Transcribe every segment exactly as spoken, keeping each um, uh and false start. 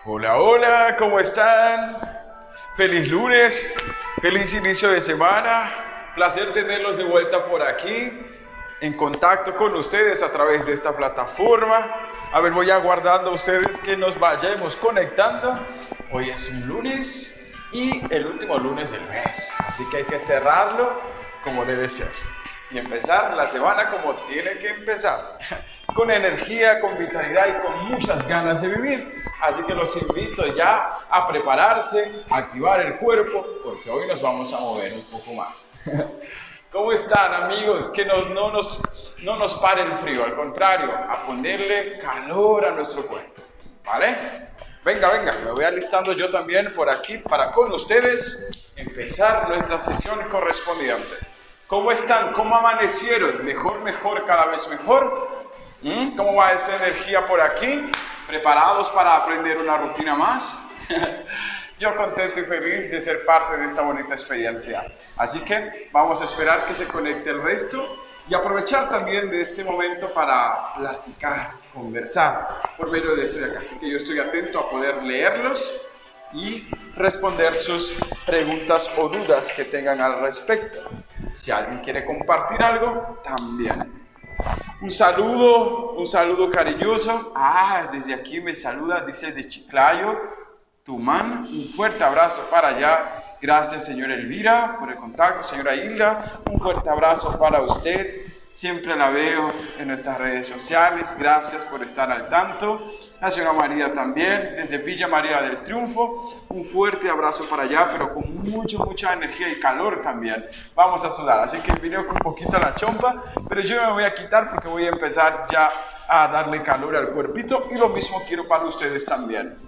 Hola, hola, ¿cómo están? Feliz lunes, feliz inicio de semana. Placer tenerlos de vuelta por aquí, en contacto con ustedes a través de esta plataforma. A ver, voy aguardando a ustedes que nos vayamos conectando. Hoy es un lunes y el último lunes del mes, así que hay que cerrarlo como debe ser y empezar la semana como tiene que empezar, con energía, con vitalidad y con muchas ganas de vivir. Así que los invito ya a prepararse, a activar el cuerpo, porque hoy nos vamos a mover un poco más. ¿Cómo están, amigos? Que nos, no, nos, no nos pare el frío, al contrario, a ponerle calor a nuestro cuerpo, ¿vale? Venga, venga, me voy alistando yo también por aquí para con ustedes empezar nuestra sesión correspondiente. ¿Cómo están? ¿Cómo amanecieron? ¿Mejor, mejor, cada vez mejor? ¿Mm? ¿Cómo va esa energía por aquí? ¿Preparados para aprender una rutina más? Yo contento y feliz de ser parte de esta bonita experiencia. Así que vamos a esperar que se conecte el resto y aprovechar también de este momento para platicar, conversar por medio de este de acá. Así que yo estoy atento a poder leerlos y responder sus preguntas o dudas que tengan al respecto. Si alguien quiere compartir algo, también. Un saludo, un saludo cariñoso. Ah, desde aquí me saluda, dice de Chiclayo, Tumán. Un fuerte abrazo para allá. Gracias, señora Elvira, por el contacto. Señora Hilda, un fuerte abrazo para usted. Siempre la veo en nuestras redes sociales. Gracias por estar al tanto. La señora María también, desde Villa María del Triunfo. Un fuerte abrazo para allá, pero con mucho, mucha energía y calor también. Vamos a sudar, así que el video con un poquito la chompa, pero yo me voy a quitar porque voy a empezar ya a darle calor al cuerpito. Y lo mismo quiero para ustedes también.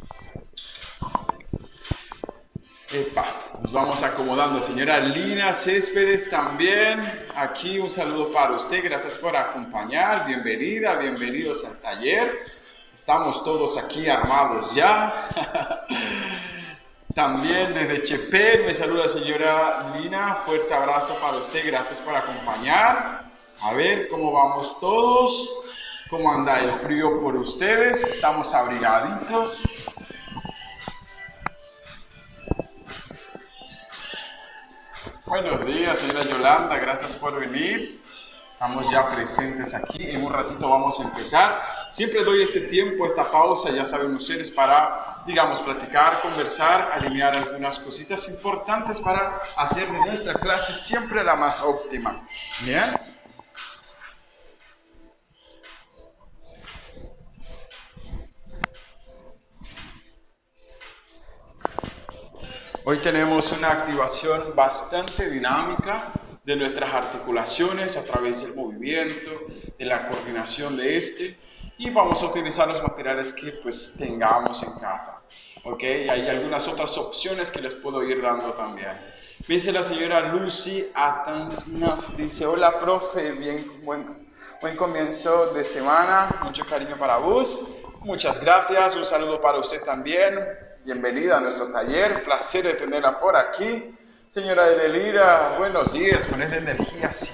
Epa, nos vamos acomodando. Señora Lina Céspedes también, aquí un saludo para usted, gracias por acompañar, bienvenida, bienvenidos al taller. Estamos todos aquí armados ya. También desde Chepel me saluda señora Lina, fuerte abrazo para usted, gracias por acompañar. A ver cómo vamos todos, cómo anda el frío por ustedes, estamos abrigaditos. Buenos días, señora Yolanda, gracias por venir. Estamos ya presentes aquí, en un ratito vamos a empezar. Siempre doy este tiempo, esta pausa, ya saben ustedes, para, digamos, platicar, conversar, alinear algunas cositas importantes para hacer de nuestra clase siempre la más óptima. ¿Bien? Hoy tenemos una activación bastante dinámica de nuestras articulaciones a través del movimiento, de la coordinación de este, y vamos a utilizar los materiales que pues tengamos en casa. ¿Ok? Hay algunas otras opciones que les puedo ir dando también. Dice la señora Lucy Atansnaf, dice, hola profe, bien, buen, buen comienzo de semana, mucho cariño para vos, muchas gracias, un saludo para usted también. Bienvenida a nuestro taller, placer de tenerla por aquí. Señora Edelira, buenos días, con esa energía así,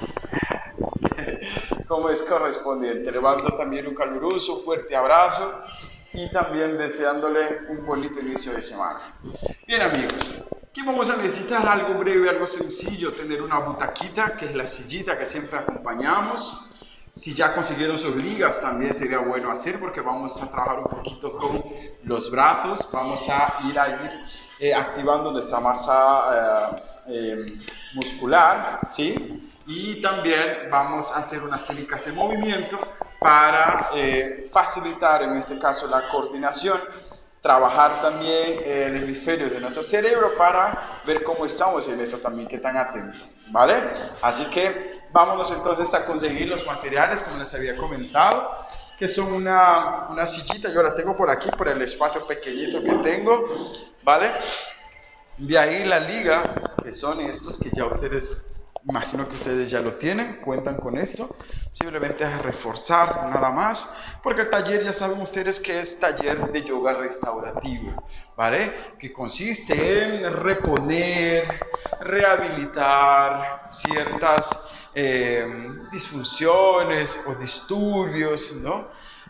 como es correspondiente. Le mando también un caluroso, fuerte abrazo y también deseándole un bonito inicio de semana. Bien, amigos, aquí vamos a necesitar algo breve, algo sencillo, tener una butaquita, que es la sillita que siempre acompañamos. Si ya consiguieron sus ligas, también sería bueno hacer, porque vamos a trabajar un poquito con los brazos. Vamos a ir a ir eh, activando nuestra masa eh, eh, muscular, ¿sí? Y también vamos a hacer unas técnicas de movimiento para eh, facilitar, en este caso, la coordinación. Trabajar también el hemisferio de nuestro cerebro para ver cómo estamos en eso también, qué tan atentos, ¿vale? Así que vámonos entonces a conseguir los materiales, como les había comentado, que son una, una sillita. Yo la tengo por aquí, por el espacio pequeñito que tengo, ¿vale? De ahí la liga, que son estos que ya ustedes, imagino que ustedes ya lo tienen, cuentan con esto. Simplemente es reforzar, nada más, porque el taller ya saben ustedes que es taller de yoga restaurativo, ¿vale? Que consiste en reponer, rehabilitar ciertas eh, disfunciones o disturbios, ¿no?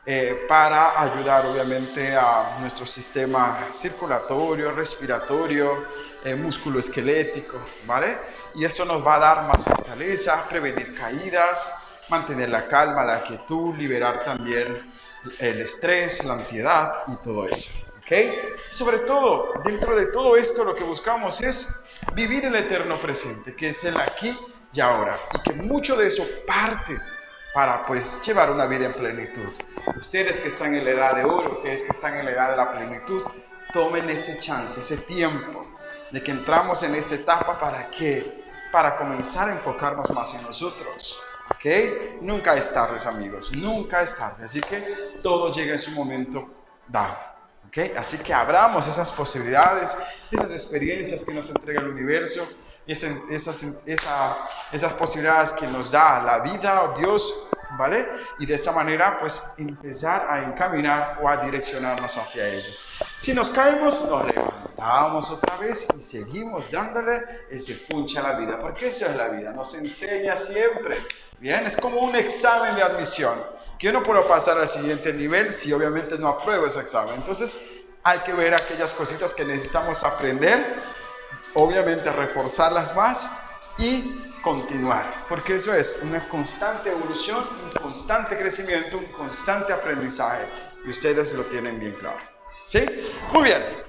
eh, para ayudar obviamente a nuestro sistema circulatorio, respiratorio, eh, músculo esquelético, ¿vale? Y eso nos va a dar más fortaleza, prevenir caídas, mantener la calma, la quietud, liberar también el estrés, la ansiedad y todo eso, ¿ok? Sobre todo, dentro de todo esto lo que buscamos es vivir el eterno presente, que es el aquí y ahora, y que mucho de eso parte para pues llevar una vida en plenitud. Ustedes que están en la edad de oro, ustedes que están en la edad de la plenitud, tomen ese chance, ese tiempo de que entramos en esta etapa para que, para comenzar a enfocarnos más en nosotros. ¿Ok? Nunca es tarde, amigos, nunca es tarde, así que todo llega en su momento dado. ¿Ok? Así que abramos esas posibilidades, esas experiencias que nos entrega el universo, esas, esas, esa, esas posibilidades que nos da la vida o Dios, ¿vale? Y de esa manera, pues, empezar a encaminar o a direccionarnos hacia ellos. Si nos caemos, nos levantamos otra vez y seguimos dándole ese punch a la vida, porque eso es la vida, nos enseña siempre. Bien, es como un examen de admisión, que yo no puedo pasar al siguiente nivel si obviamente no apruebo ese examen. Entonces hay que ver aquellas cositas que necesitamos aprender, obviamente reforzarlas más y continuar, porque eso es una constante evolución, un constante crecimiento, un constante aprendizaje, y ustedes lo tienen bien claro. ¿Sí? Muy bien.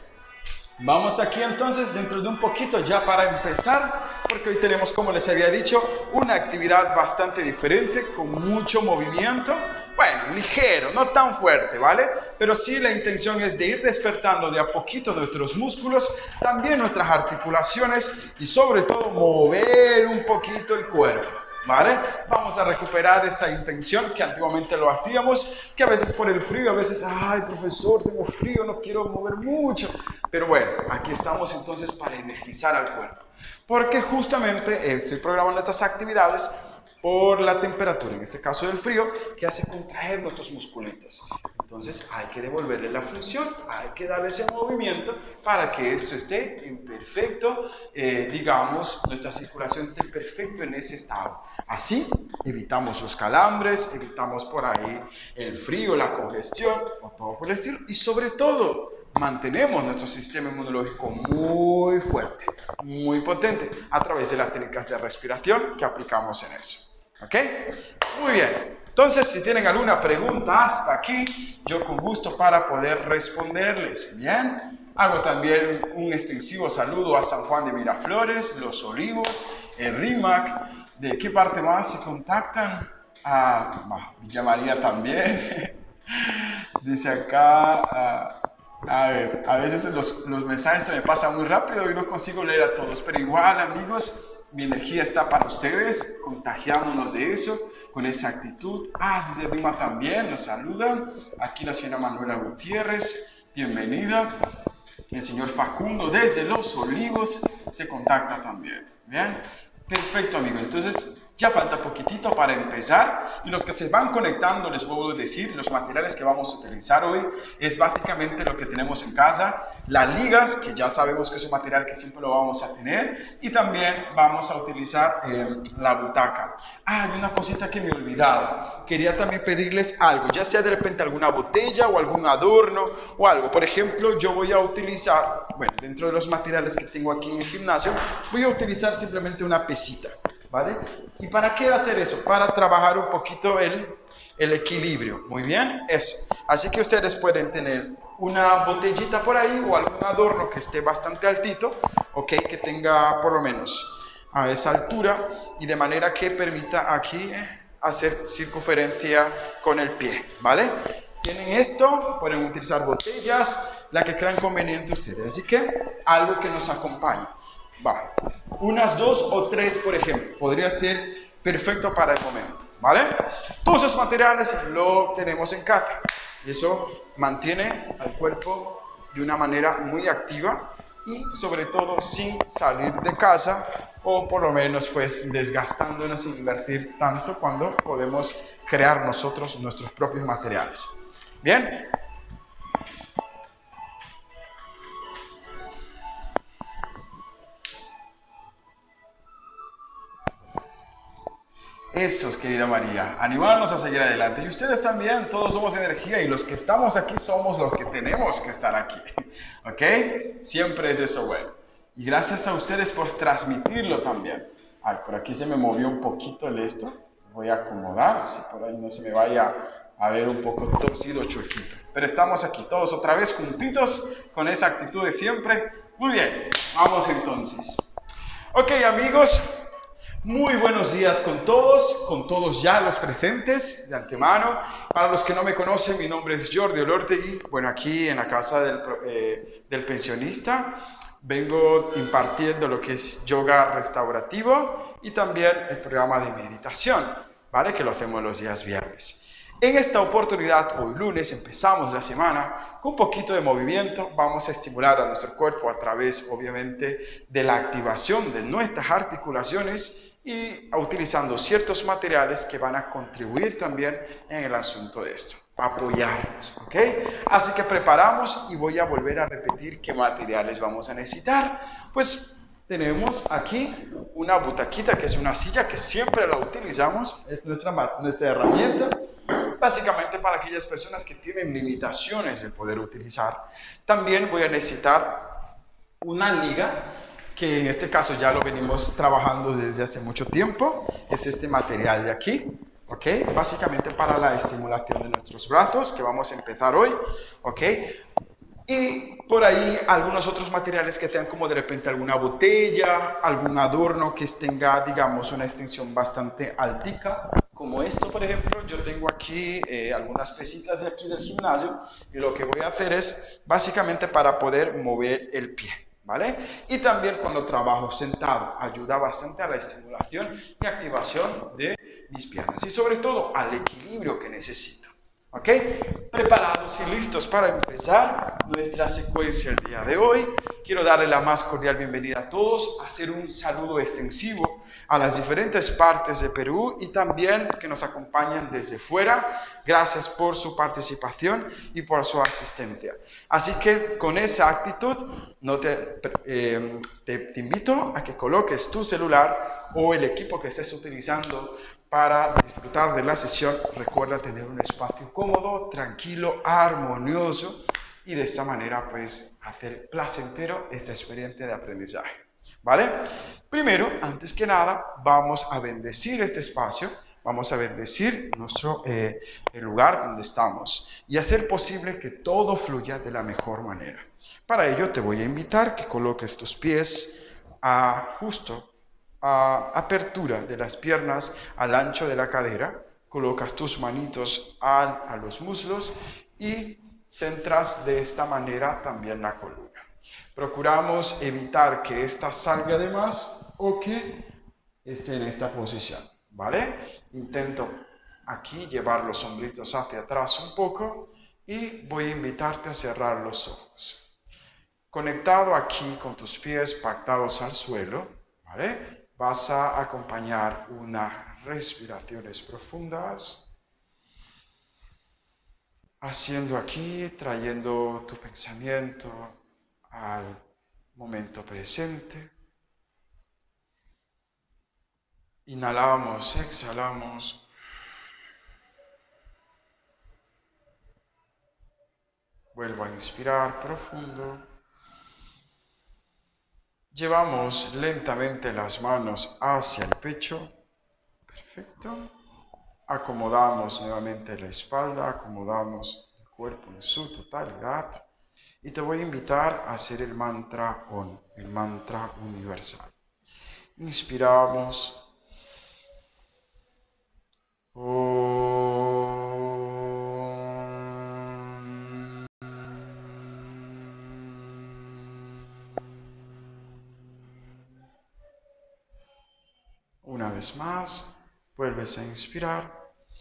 Vamos aquí entonces dentro de un poquito ya para empezar, porque hoy tenemos, como les había dicho, una actividad bastante diferente, con mucho movimiento, bueno, ligero, no tan fuerte, ¿vale? Pero sí la intención es de ir despertando de a poquito nuestros músculos, también nuestras articulaciones y sobre todo mover un poquito el cuerpo. ¿Vale? Vamos a recuperar esa intención que antiguamente lo hacíamos, que a veces por el frío, a veces, ay profesor, tengo frío, no quiero mover mucho. Pero bueno, aquí estamos entonces para energizar al cuerpo. Porque justamente estoy programando estas actividades por la temperatura, en este caso del frío, que hace contraer nuestros musculitos. Entonces hay que devolverle la función, hay que darle ese movimiento para que esto esté en perfecto, eh, digamos, nuestra circulación esté perfecto en ese estado. Así evitamos los calambres, evitamos por ahí el frío, la congestión o todo por el estilo, y sobre todo mantenemos nuestro sistema inmunológico muy fuerte, muy potente a través de las técnicas de respiración que aplicamos en eso. ¿Ok? Muy bien. Entonces, si tienen alguna pregunta hasta aquí, yo con gusto para poder responderles. Bien. Hago también un extensivo saludo a San Juan de Miraflores, Los Olivos, el RIMAC. ¿De qué parte más se contactan? A Villa María también. Dice acá... Uh, A ver, a veces los, los mensajes se me pasan muy rápido y no consigo leer a todos, pero igual, amigos, mi energía está para ustedes, contagiámonos de eso, con esa actitud. Ah, desde Rima también nos saludan. Aquí la señora Manuela Gutiérrez, bienvenida. El señor Facundo desde Los Olivos se contacta también. Bien, perfecto, amigos. Entonces, ya falta poquitito para empezar, y los que se van conectando, les puedo decir, los materiales que vamos a utilizar hoy es básicamente lo que tenemos en casa, las ligas, que ya sabemos que es un material que siempre lo vamos a tener, y también vamos a utilizar eh, la butaca. Ah, hay una cosita que me he olvidado, quería también pedirles algo, ya sea de repente alguna botella o algún adorno o algo. Por ejemplo, yo voy a utilizar, bueno, dentro de los materiales que tengo aquí en el gimnasio, voy a utilizar simplemente una pesita. ¿Vale? ¿Y para qué hacer eso? Para trabajar un poquito el, el equilibrio. Muy bien, eso. Así que ustedes pueden tener una botellita por ahí o algún adorno que esté bastante altito, ¿ok? Que tenga por lo menos a esa altura y de manera que permita aquí hacer circunferencia con el pie, ¿vale? Tienen esto, pueden utilizar botellas, la que crean conveniente ustedes. Así que algo que nos acompañe. Va, unas dos o tres, por ejemplo, podría ser perfecto para el momento, ¿vale? Todos esos materiales lo tenemos en casa. Eso mantiene al cuerpo de una manera muy activa y sobre todo sin salir de casa o por lo menos pues desgastándonos sin invertir tanto cuando podemos crear nosotros nuestros propios materiales. Bien. Eso, querida María, animarnos a seguir adelante. Y ustedes también, todos somos energía y los que estamos aquí somos los que tenemos que estar aquí. ¿Ok? Siempre es eso bueno. Y gracias a ustedes por transmitirlo también. Ay, por aquí se me movió un poquito el esto. Voy a acomodar, si por ahí no se me vaya a ver un poco torcido, chuequito. Pero estamos aquí todos otra vez juntitos con esa actitud de siempre. Muy bien, vamos entonces. Ok, amigos. Muy buenos días con todos, con todos ya los presentes de antemano. Para los que no me conocen, mi nombre es Jordi Olortegui. Bueno, aquí en la casa del, eh, del pensionista vengo impartiendo lo que es yoga restaurativo y también el programa de meditación, ¿vale? Que lo hacemos los días viernes. En esta oportunidad, hoy lunes, empezamos la semana con un poquito de movimiento. Vamos a estimular a nuestro cuerpo a través, obviamente, de la activación de nuestras articulaciones y utilizando ciertos materiales que van a contribuir también en el asunto de esto, apoyarnos, ¿ok? Así que preparamos y voy a volver a repetir qué materiales vamos a necesitar. Pues tenemos aquí una butaquita, que es una silla que siempre la utilizamos, es nuestra, nuestra herramienta, básicamente para aquellas personas que tienen limitaciones de poder utilizar. También voy a necesitar una liga, que en este caso ya lo venimos trabajando desde hace mucho tiempo, es este material de aquí, ¿ok? Básicamente para la estimulación de nuestros brazos, que vamos a empezar hoy, ¿ok? Y por ahí algunos otros materiales que sean como de repente alguna botella, algún adorno que tenga, digamos, una extensión bastante altica, como esto, por ejemplo. Yo tengo aquí eh, algunas pesitas de aquí del gimnasio y lo que voy a hacer es básicamente para poder mover el pie, ¿vale? Y también cuando trabajo sentado, ayuda bastante a la estimulación y activación de mis piernas y sobre todo al equilibrio que necesito. ¿Ok? Preparados y listos para empezar nuestra secuencia el día de hoy. Quiero darle la más cordial bienvenida a todos, hacer un saludo extensivo a las diferentes partes de Perú y también que nos acompañan desde fuera. Gracias por su participación y por su asistencia. Así que con esa actitud no te, eh, te, te invito a que coloques tu celular o el equipo que estés utilizando para disfrutar de la sesión. Recuerda tener un espacio cómodo, tranquilo, armonioso y de esta manera pues hacer placentero esta experiencia de aprendizaje, ¿vale? Primero, antes que nada, vamos a bendecir este espacio, vamos a bendecir nuestro, eh, el lugar donde estamos y hacer posible que todo fluya de la mejor manera. Para ello te voy a invitar que coloques tus pies a justo a apertura de las piernas al ancho de la cadera, colocas tus manitos a, a los muslos y centras de esta manera también la columna. Procuramos evitar que esta salga de más o que esté en esta posición, ¿vale? Intento aquí llevar los hombritos hacia atrás un poco y voy a invitarte a cerrar los ojos. Conectado aquí con tus pies pactados al suelo, ¿vale? Vas a acompañar unas respiraciones profundas, haciendo aquí, trayendo tu pensamiento al momento presente. Inhalamos, exhalamos. Vuelvo a inspirar profundo. Llevamos lentamente las manos hacia el pecho. Perfecto. Acomodamos nuevamente la espalda, acomodamos el cuerpo en su totalidad. Y te voy a invitar a hacer el mantra OM, el mantra universal. Inspiramos. Una vez más, vuelves a inspirar.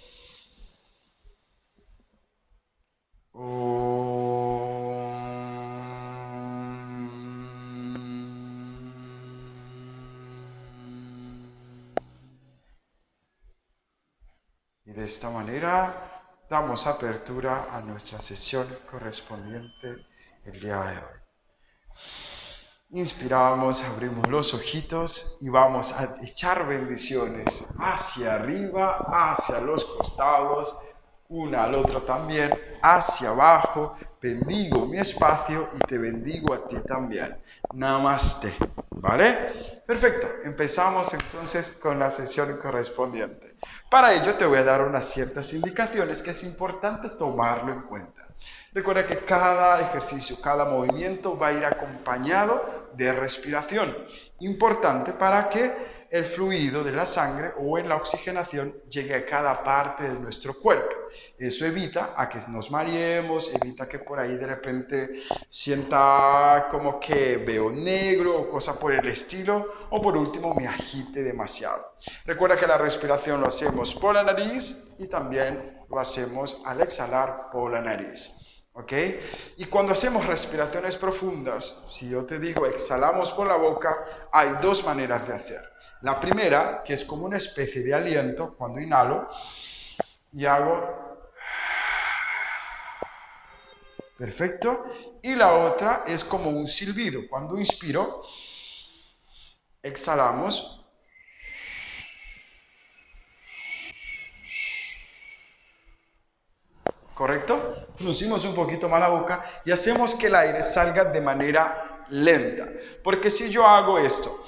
Y de esta manera damos apertura a nuestra sesión correspondiente el día de hoy. Inspiramos, abrimos los ojitos y vamos a echar bendiciones hacia arriba, hacia los costados, una al otro también, hacia abajo. Bendigo mi espacio y te bendigo a ti también. Namaste, ¿vale? Perfecto, empezamos entonces con la sesión correspondiente. Para ello te voy a dar unas ciertas indicaciones que es importante tomarlo en cuenta. Recuerda que cada ejercicio, cada movimiento va a ir acompañado de respiración. Importante para que el fluido de la sangre o en la oxigenación llegue a cada parte de nuestro cuerpo. Eso evita a que nos mareemos, evita que por ahí de repente sienta como que veo negro o cosa por el estilo, o por último me agite demasiado. Recuerda que la respiración lo hacemos por la nariz y también lo hacemos al exhalar por la nariz. ¿Ok? Y cuando hacemos respiraciones profundas, si yo te digo exhalamos por la boca, hay dos maneras de hacer. La primera, que es como una especie de aliento, cuando inhalo y hago... Perfecto. Y la otra es como un silbido. Cuando inspiro, exhalamos. ¿Correcto? Fruncimos un poquito más la boca y hacemos que el aire salga de manera lenta. Porque si yo hago esto,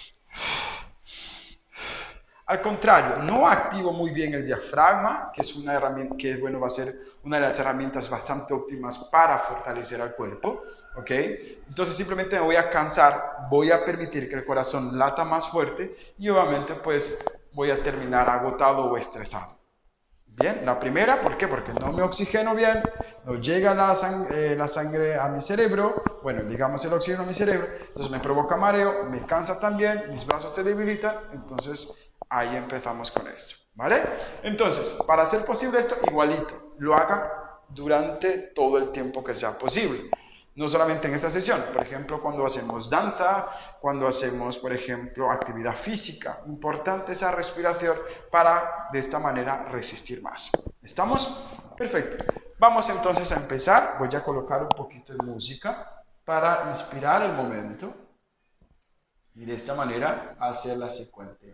al contrario, no activo muy bien el diafragma, que es una herramienta que bueno, va a ser una de las herramientas bastante óptimas para fortalecer al cuerpo, ¿ok? Entonces simplemente me voy a cansar, voy a permitir que el corazón lata más fuerte y obviamente pues voy a terminar agotado o estresado. Bien, la primera, ¿por qué? Porque no me oxigeno bien, no llega la, sang eh, la sangre a mi cerebro, bueno, digamos el oxígeno a mi cerebro, entonces me provoca mareo, me cansa también, mis brazos se debilitan, entonces ahí empezamos con esto, ¿vale? Entonces, para hacer posible esto, igualito, lo haga durante todo el tiempo que sea posible. No solamente en esta sesión, por ejemplo, cuando hacemos danza, cuando hacemos, por ejemplo, actividad física. Importante esa respiración para, de esta manera, resistir más. ¿Estamos? Perfecto. Vamos entonces a empezar. Voy a colocar un poquito de música para inspirar el momento y de esta manera hacer la secuencia.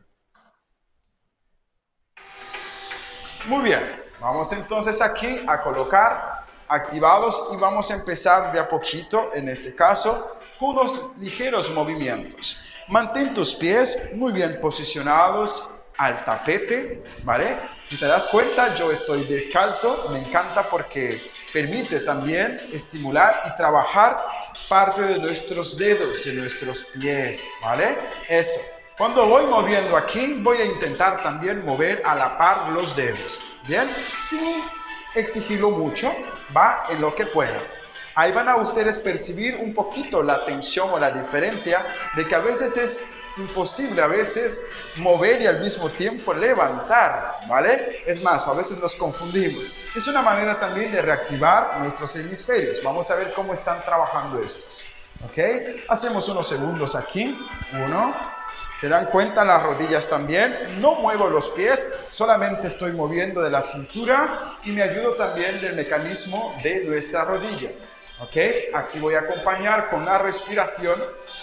Muy bien. Vamos entonces aquí a colocar activados y vamos a empezar de a poquito, en este caso, con unos ligeros movimientos. Mantén tus pies muy bien posicionados al tapete, ¿vale? Si te das cuenta, yo estoy descalzo, me encanta porque permite también estimular y trabajar parte de nuestros dedos, de nuestros pies, ¿vale? Eso. Cuando voy moviendo aquí, voy a intentar también mover a la par los dedos, ¿bien? Sin exigirlo mucho, va en lo que pueda. Ahí van a ustedes percibir un poquito la tensión o la diferencia de que a veces es imposible, a veces mover y al mismo tiempo levantar, ¿vale? Es más, a veces nos confundimos. Es una manera también de reactivar nuestros hemisferios. Vamos a ver cómo están trabajando estos, ¿ok? Hacemos unos segundos aquí, uno. ¿Se dan cuenta las rodillas también? No muevo los pies, solamente estoy moviendo de la cintura y me ayudo también del mecanismo de nuestra rodilla. ¿Ok? Aquí voy a acompañar con la respiración.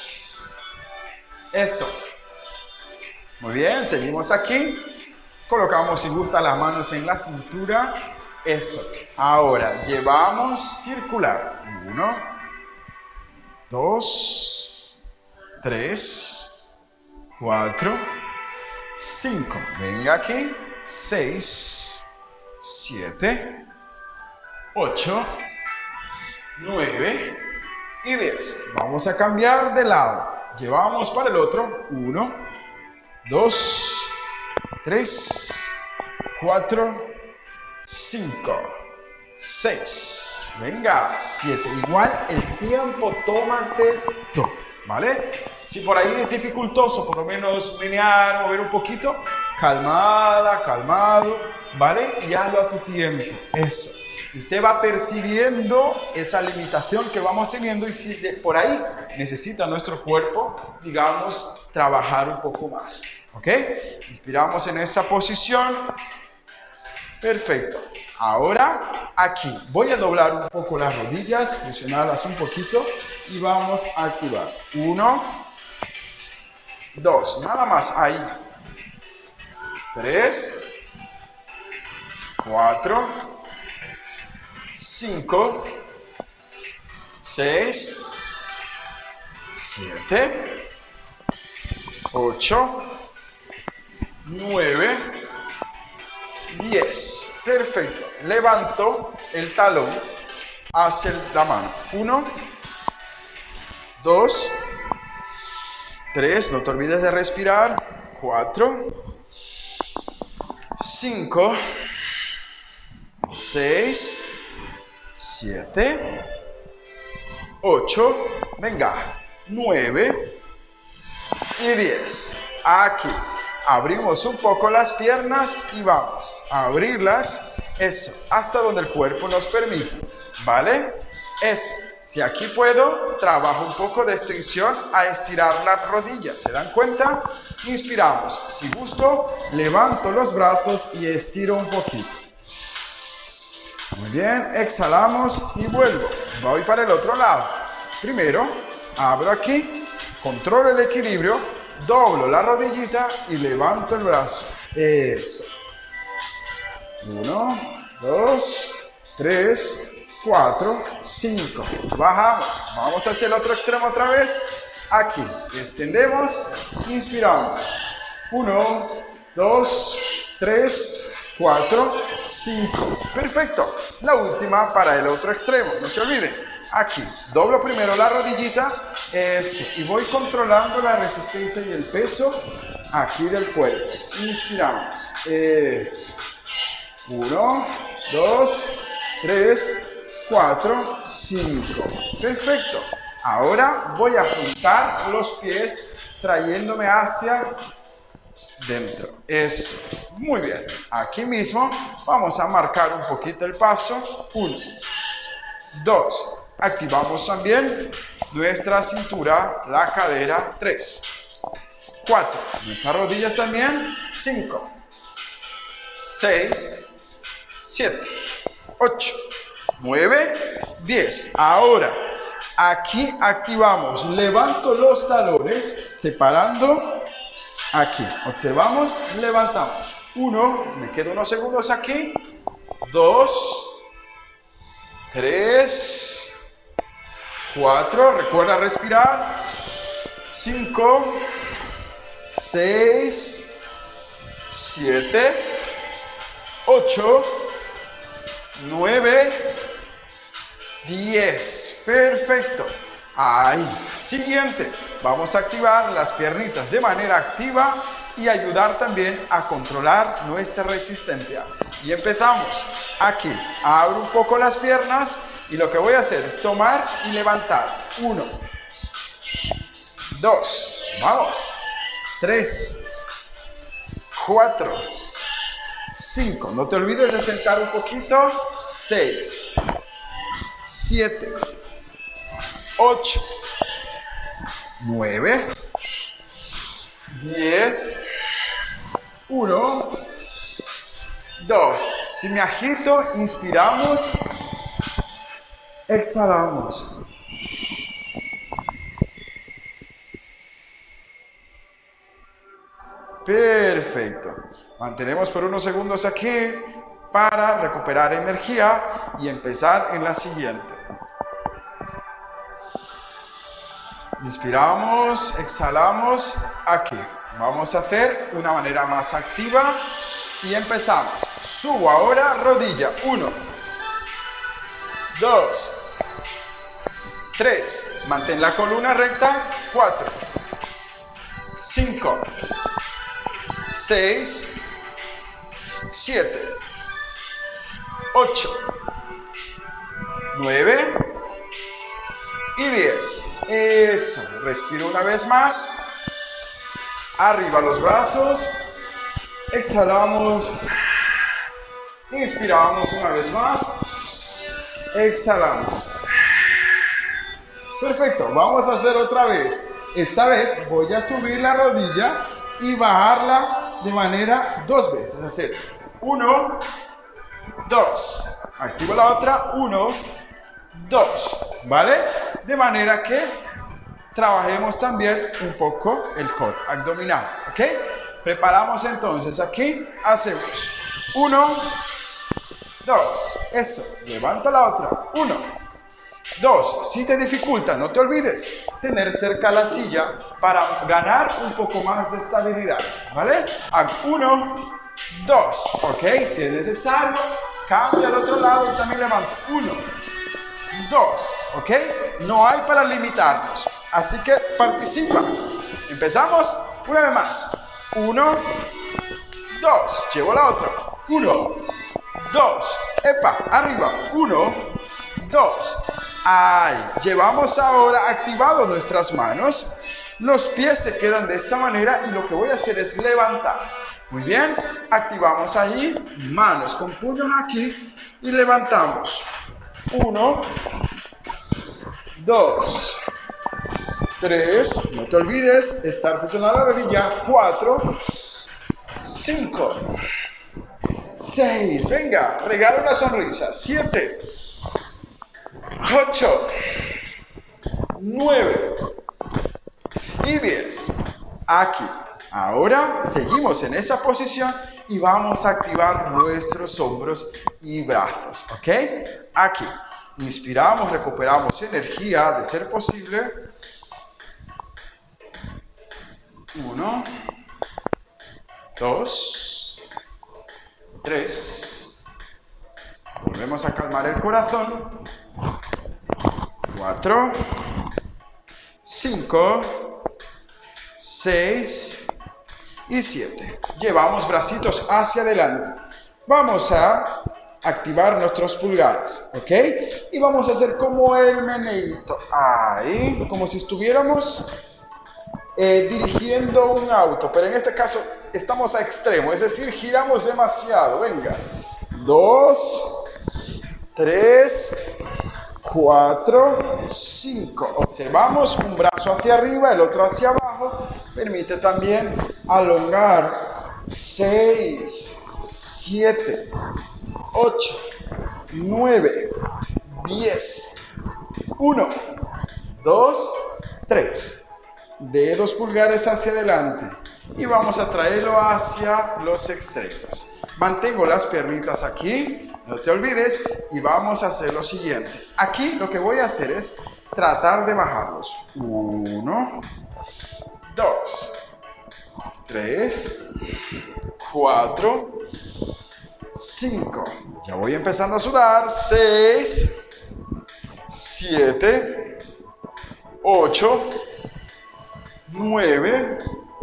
Eso. Muy bien, seguimos aquí. Colocamos, si gusta, las manos en la cintura. Eso. Ahora, llevamos circular. Uno, dos, tres. Cuatro, cinco, venga aquí, seis, siete, ocho, nueve y diez. Vamos a cambiar de lado. Llevamos para el otro. Uno, dos, tres, cuatro, cinco, seis. Venga, siete. Igual el tiempo, tómate todo. ¿Vale? Si por ahí es dificultoso, por lo menos menear, mover un poquito, calmada, calmado, ¿vale? Y hazlo a tu tiempo, eso. Y usted va percibiendo esa limitación que vamos teniendo y si de, por ahí necesita nuestro cuerpo, digamos, trabajar un poco más, ¿ok? Inspiramos en esa posición. Perfecto. Ahora aquí voy a doblar un poco las rodillas, presionarlas un poquito y vamos a activar. Uno, dos, nada más ahí. Tres, cuatro, cinco, seis, siete, ocho, nueve, diez. Perfecto. Levanto el talón hacia la mano. Uno, dos, tres. No te olvides de respirar. Cuatro, cinco, seis, siete, ocho. Venga. Nueve y diez. Aquí. Abrimos un poco las piernas y vamos a abrirlas, eso, hasta donde el cuerpo nos permite, ¿vale? Eso, si aquí puedo, trabajo un poco de extensión a estirar las rodillas, ¿se dan cuenta? Inspiramos, si gusto, levanto los brazos y estiro un poquito. Muy bien, exhalamos y vuelvo, voy para el otro lado. Primero, abro aquí, controlo el equilibrio, doblo la rodillita y levanto el brazo. Eso. Uno, dos, tres, cuatro, cinco. Bajamos. Vamos hacia el otro extremo otra vez. Aquí. Extendemos. Inspiramos. Uno, dos, tres, cuatro, cinco. Perfecto. La última para el otro extremo. No se olviden. Aquí, doblo primero la rodillita, eso, y voy controlando la resistencia y el peso aquí del cuerpo. Inspiramos, eso. Uno, dos, tres, cuatro, cinco. Perfecto. Ahora voy a juntar los pies trayéndome hacia dentro. Eso. Muy bien. Aquí mismo vamos a marcar un poquito el paso. Uno, dos. Activamos también nuestra cintura, la cadera. Tres, cuatro, nuestras rodillas también. Cinco, seis, siete, ocho, nueve, diez. Ahora, aquí activamos. Levanto los talones, separando aquí. Observamos, levantamos. Uno, me quedo unos segundos aquí. Dos, tres, cuatro, recuerda respirar. Cinco, seis, siete, ocho, nueve, diez. Perfecto. Ahí. Siguiente. Vamos a activar las piernitas de manera activa y ayudar también a controlar nuestra resistencia. Y empezamos. Aquí. Abro un poco las piernas. Y lo que voy a hacer es tomar y levantar. Uno, dos, vamos. Tres, cuatro, cinco. No te olvides de sentar un poquito. Seis, siete, ocho, nueve, diez, uno, dos. Si me agito, inspiramos. Exhalamos. Perfecto. Mantenemos por unos segundos aquí para recuperar energía y empezar en la siguiente. Inspiramos, exhalamos aquí. Vamos a hacer de una manera más activa y empezamos. Subo ahora, rodilla. Uno, dos, tres, mantén la columna recta. Cuatro, cinco, seis, siete, ocho, nueve y diez. Eso, respiro una vez más. Arriba los brazos. Exhalamos. Inspiramos una vez más. Exhalamos. Perfecto, vamos a hacer otra vez. Esta vez voy a subir la rodilla y bajarla de manera dos veces. Es decir, uno, dos. Activo la otra, uno, dos, ¿vale? De manera que trabajemos también un poco el core abdominal, ¿ok? Preparamos entonces aquí, hacemos uno, dos, eso, levanta la otra, uno, dos, si te dificulta, no te olvides tener cerca la silla para ganar un poco más de estabilidad, ¿vale? Hago uno, dos, ok, si es necesario, cambia al otro lado y también levanto, uno, dos, ok, no hay para limitarnos, así que participa, empezamos, una vez más, uno, dos, llevo la otra, uno, dos, epa, arriba, uno, dos, ahí, llevamos ahora activado nuestras manos, los pies se quedan de esta manera y lo que voy a hacer es levantar, muy bien, activamos ahí, manos con puños aquí y levantamos, uno, dos, tres, no te olvides, estar flexionando la rodilla, cuatro, cinco, seis, venga, regala una sonrisa, siete, ocho, nueve y diez, aquí, ahora seguimos en esa posición y vamos a activar nuestros hombros y brazos, ¿ok? Aquí, inspiramos, recuperamos energía de ser posible, uno, dos, tres, volvemos a calmar el corazón, cuatro, cinco, seis y siete. Llevamos bracitos hacia adelante. Vamos a activar nuestros pulgares, ¿ok? Y vamos a hacer como el meneíto, ahí, como si estuviéramos eh, dirigiendo un auto, pero en este caso estamos a extremo, es decir, giramos demasiado, venga, dos, tres, cuatro, cinco, observamos un brazo hacia arriba, el otro hacia abajo, permite también alongar, seis, siete, ocho, nueve, diez, uno, dos, tres, dedos pulgares hacia adelante y vamos a traerlo hacia los extremos. Mantengo las piernitas aquí, no te olvides, y vamos a hacer lo siguiente. Aquí lo que voy a hacer es tratar de bajarlos. Uno, dos, tres, cuatro, cinco. Ya voy empezando a sudar. seis, siete, ocho, nueve,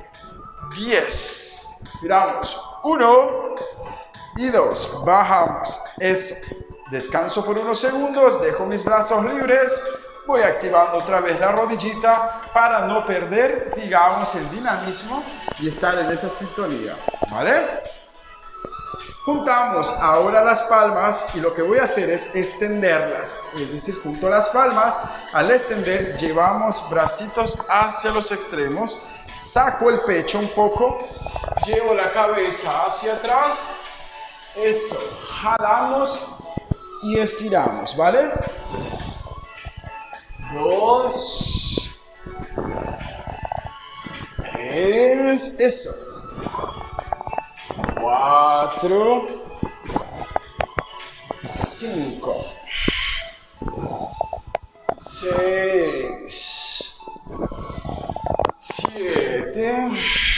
diez. Inspiramos. uno y dos. Bajamos. Eso. Descanso por unos segundos. Dejo mis brazos libres. Voy activando otra vez la rodillita para no perder, digamos, el dinamismo y estar en esa sintonía. ¿Vale? Juntamos ahora las palmas y lo que voy a hacer es extenderlas. Es decir, junto las palmas. Al extender, llevamos bracitos hacia los extremos. Saco el pecho un poco. Llevo la cabeza hacia atrás. Eso. Jalamos y estiramos, ¿vale? Dos. Tres. Eso. Cuatro. Cinco. Seis. Siete.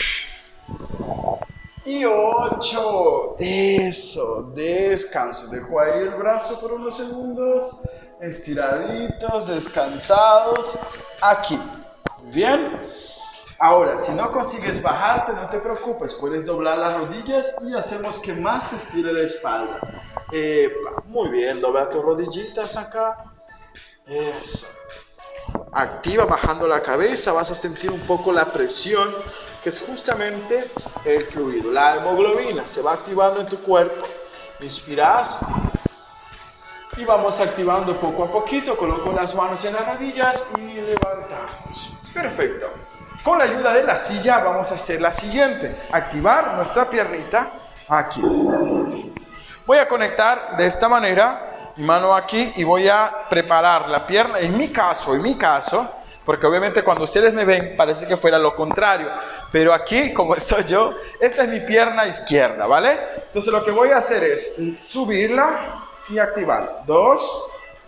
Y ocho. Eso. Descanso. Dejo ahí el brazo por unos segundos. Estiraditos, descansados. Aquí. Muy bien. Ahora, si no consigues bajarte, no te preocupes. Puedes doblar las rodillas y hacemos que más se estire la espalda. Epa, muy bien. Dobla tus rodillitas acá. Eso. Activa bajando la cabeza. Vas a sentir un poco la presión, que es justamente el fluido. La hemoglobina se va activando en tu cuerpo. Inspiras. Y vamos activando poco a poquito. Coloco las manos en las rodillas y levantamos. Perfecto. Con la ayuda de la silla vamos a hacer la siguiente. Activar nuestra piernita aquí. Voy a conectar de esta manera, mi mano aquí, y voy a preparar la pierna. En mi caso, en mi caso, porque obviamente cuando ustedes me ven parece que fuera lo contrario, pero aquí, como estoy yo, esta es mi pierna izquierda, ¿vale? Entonces lo que voy a hacer es subirla y activarla. Dos,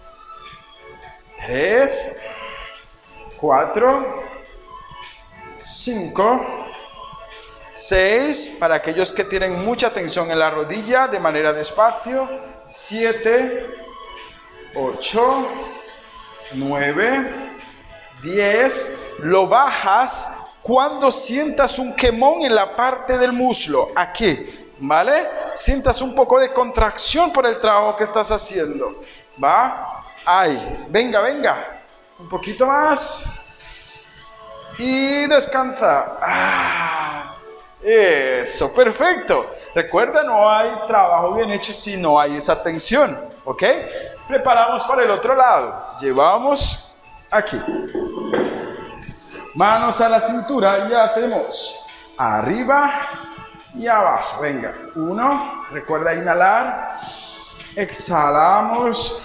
tres, cuatro, cinco, seis, para aquellos que tienen mucha tensión en la rodilla, de manera despacio, siete, ocho, nueve, diez, lo bajas cuando sientas un quemón en la parte del muslo, aquí, ¿vale? Sientas un poco de contracción por el trabajo que estás haciendo, ¿va? Ahí, venga, venga, un poquito más y descansa. Ah, eso, perfecto. Recuerda, no hay trabajo bien hecho si no hay esa tensión, ¿ok? Preparamos para el otro lado, llevamos aquí, manos a la cintura y hacemos arriba y abajo. Venga, uno, recuerda inhalar, exhalamos,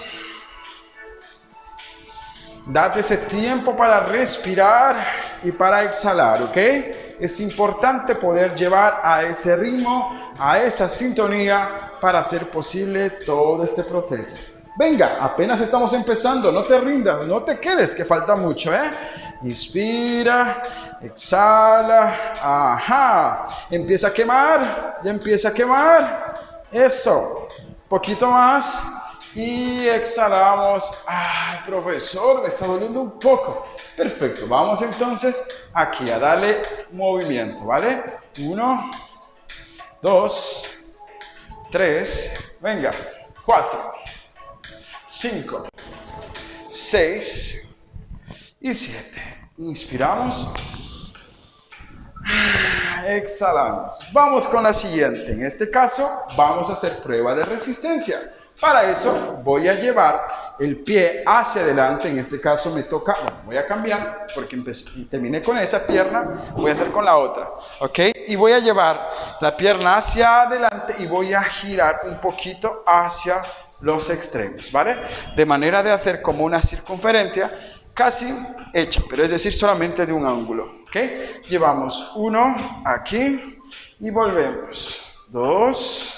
date ese tiempo para respirar y para exhalar, ¿ok? Es importante poder llevar a ese ritmo, a esa sintonía para hacer posible todo este proceso. Venga, apenas estamos empezando, no te rindas, no te quedes, que falta mucho, ¿eh? Inspira, exhala, ajá, empieza a quemar, ya empieza a quemar, eso, poquito más y exhalamos. Ay, profesor, me está doliendo un poco. Perfecto, vamos entonces aquí a darle movimiento, ¿vale? Uno, dos, tres, venga, cuatro, cinco, seis y siete. Inspiramos, exhalamos. Vamos con la siguiente. En este caso vamos a hacer prueba de resistencia. Para eso voy a llevar el pie hacia adelante. En este caso me toca, bueno, voy a cambiar porque empecé y terminé con esa pierna, voy a hacer con la otra, ¿ok? Y voy a llevar la pierna hacia adelante y voy a girar un poquito hacia los extremos, ¿vale? De manera de hacer como una circunferencia casi hecha, pero es decir, solamente de un ángulo, ¿ok? Llevamos uno aquí y volvemos. Dos,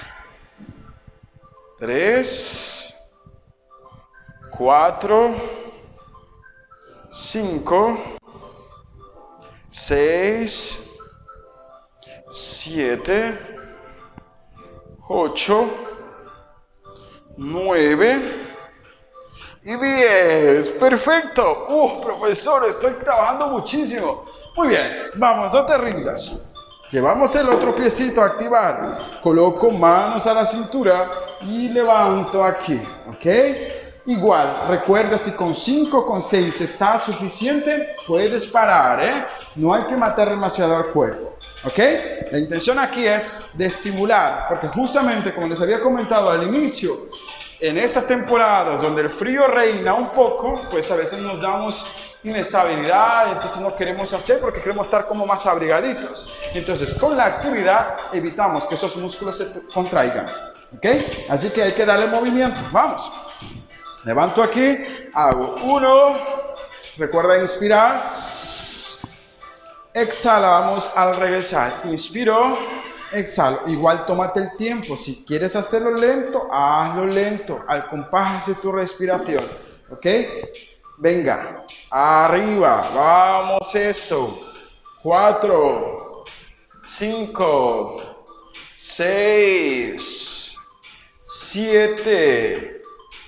tres, cuatro, cinco, seis, siete, ocho, nueve y diez. Perfecto. Uh, profesor, estoy trabajando muchísimo. Muy bien, vamos, no te rindas. Llevamos el otro piecito a activar. Coloco manos a la cintura y levanto aquí, ¿ok? Igual, recuerda, si con cinco, con seis está suficiente, puedes parar, ¿eh? No hay que matar demasiado al cuerpo, ¿ok? La intención aquí es de estimular, porque justamente como les había comentado al inicio, en estas temporadas donde el frío reina un poco, pues a veces nos damos inestabilidad, entonces no queremos hacer porque queremos estar como más abrigaditos. Entonces con la actividad evitamos que esos músculos se contraigan, ¿ok? Así que hay que darle movimiento. Vamos. Levanto aquí, hago uno, recuerda inspirar, exhalamos al regresar, inspiro, exhalo. Igual tómate el tiempo, si quieres hacerlo lento, hazlo lento, al compás de tu respiración, ¿ok? Venga, arriba, vamos eso, cuatro, cinco, seis, siete,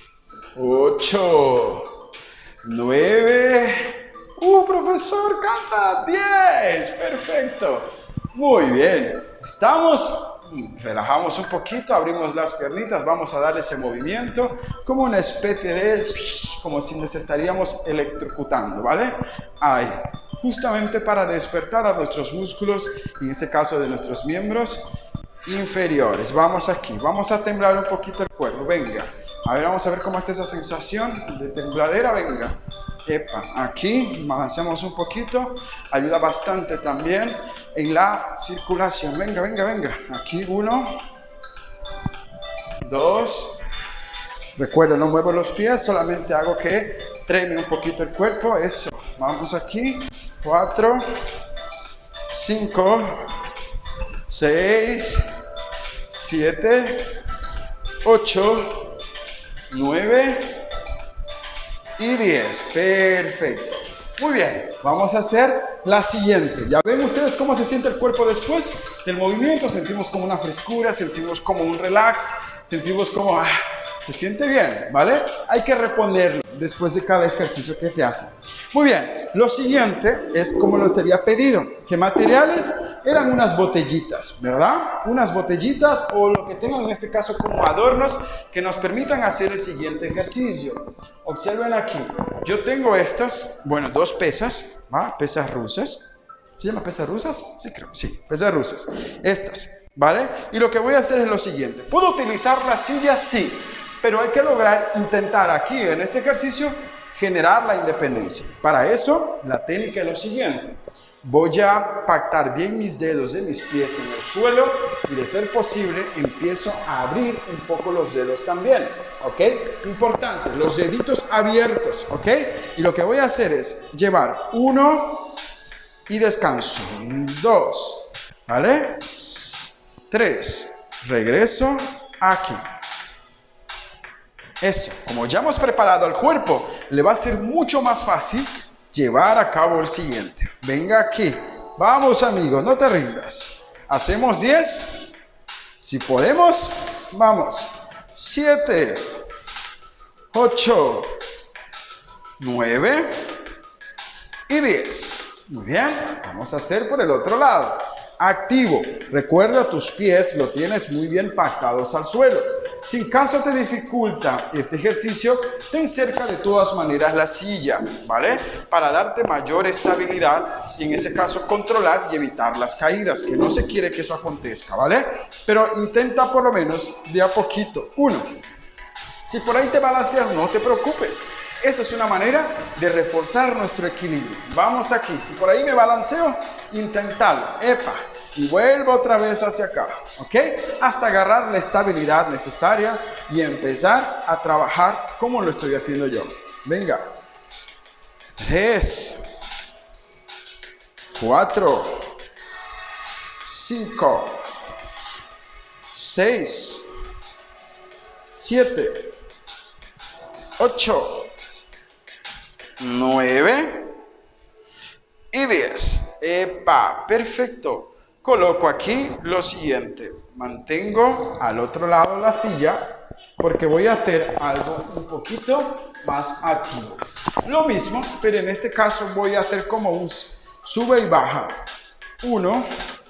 ocho, nueve, uh, profesor, cansa, diez, perfecto, muy bien, estamos, relajamos un poquito, abrimos las piernitas, vamos a darle ese movimiento, como una especie de, como si nos estaríamos electrocutando, ¿vale? Ahí, justamente para despertar a nuestros músculos, en este caso de nuestros miembros inferiores. Vamos aquí, vamos a temblar un poquito el cuerpo, venga. A ver, vamos a ver cómo está esa sensación de tembladera, venga. Epa, aquí balanceamos un poquito, ayuda bastante también en la circulación. Venga, venga, venga. Aquí uno, dos. Recuerda, no muevo los pies, solamente hago que treme un poquito el cuerpo. Eso. Vamos aquí. cuatro, cinco, seis, siete, ocho, nueve y diez. Perfecto. Muy bien, vamos a hacer la siguiente. ¿Ya ven ustedes cómo se siente el cuerpo después del movimiento? Sentimos como una frescura, sentimos como un relax, sentimos como... Ah, se siente bien, ¿vale? Hay que reponerlo después de cada ejercicio que te hace. Muy bien, lo siguiente es como lo sería pedido. ¿Qué materiales? Eran unas botellitas, ¿verdad? Unas botellitas o lo que tengan en este caso como adornos que nos permitan hacer el siguiente ejercicio. Observen aquí, yo tengo estas, bueno, dos pesas, ¿va? Pesas rusas. ¿Se llama pesas rusas? Sí, creo, sí, pesas rusas. Estas, ¿vale? Y lo que voy a hacer es lo siguiente. ¿Puedo utilizar la silla? Sí. Pero hay que lograr intentar aquí, en este ejercicio, generar la independencia. Para eso, la técnica es lo siguiente. Voy a pactar bien mis dedos de mis pies en el suelo y de ser posible empiezo a abrir un poco los dedos también, ¿ok? Importante, los deditos abiertos, ¿ok? Y lo que voy a hacer es llevar uno y descanso, dos, ¿vale? Tres, regreso aquí. Eso, como ya hemos preparado al cuerpo, le va a ser mucho más fácil llevar a cabo el siguiente. Venga aquí. Vamos, amigos, no te rindas. Hacemos diez. Si podemos, vamos. siete, ocho, nueve y diez. Muy bien, vamos a hacer por el otro lado. Activo. Recuerda, tus pies lo tienes muy bien pactados al suelo. Si en caso te dificulta este ejercicio, ten cerca de todas maneras la silla, ¿vale? Para darte mayor estabilidad y en ese caso controlar y evitar las caídas, que no se quiere que eso acontezca, ¿vale? Pero intenta por lo menos de a poquito. Uno. Si por ahí te balanceas, no te preocupes. Esa es una manera de reforzar nuestro equilibrio. Vamos aquí. Si por ahí me balanceo, intentalo. Epa. Y vuelvo otra vez hacia acá. ¿Ok? Hasta agarrar la estabilidad necesaria y empezar a trabajar como lo estoy haciendo yo. Venga. Tres. Cuatro. Cinco. Seis. Siete. Ocho. nueve y diez. Epa, perfecto. Coloco aquí lo siguiente. Mantengo al otro lado la silla porque voy a hacer algo un poquito más activo. Lo mismo, pero en este caso voy a hacer como un sube y baja. Uno,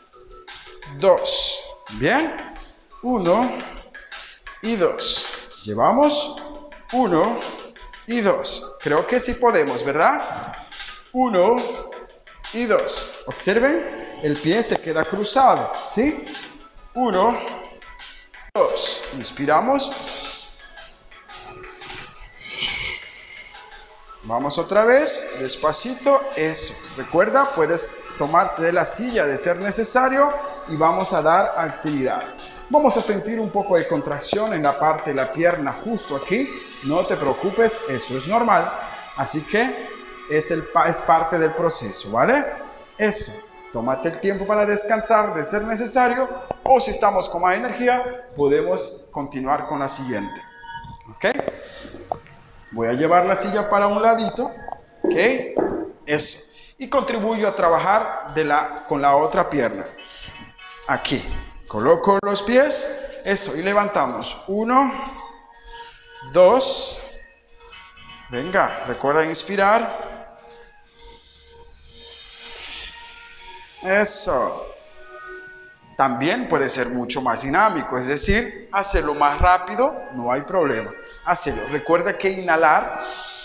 dos. Bien. Uno y dos. Llevamos uno y dos. Creo que sí podemos, ¿verdad? Uno y dos. Observen, el pie se queda cruzado, ¿sí? Uno, dos. Inspiramos. Vamos otra vez, despacito, eso. Recuerda, puedes tomarte de la silla de ser necesario y vamos a dar actividad. Vamos a sentir un poco de contracción en la parte de la pierna justo aquí. No te preocupes, eso es normal. Así que es, el, es parte del proceso, ¿vale? Eso. Tómate el tiempo para descansar de ser necesario o si estamos con más energía, podemos continuar con la siguiente. ¿Ok? Voy a llevar la silla para un ladito. ¿Ok? Eso. Y contribuyo a trabajar de la, con la otra pierna. Aquí. Coloco los pies. Eso. Y levantamos. Uno. Dos. Venga. Recuerda inspirar. Eso. También puede ser mucho más dinámico. Es decir, hacerlo más rápido. No hay problema. Hazlo. Recuerda que inhalar.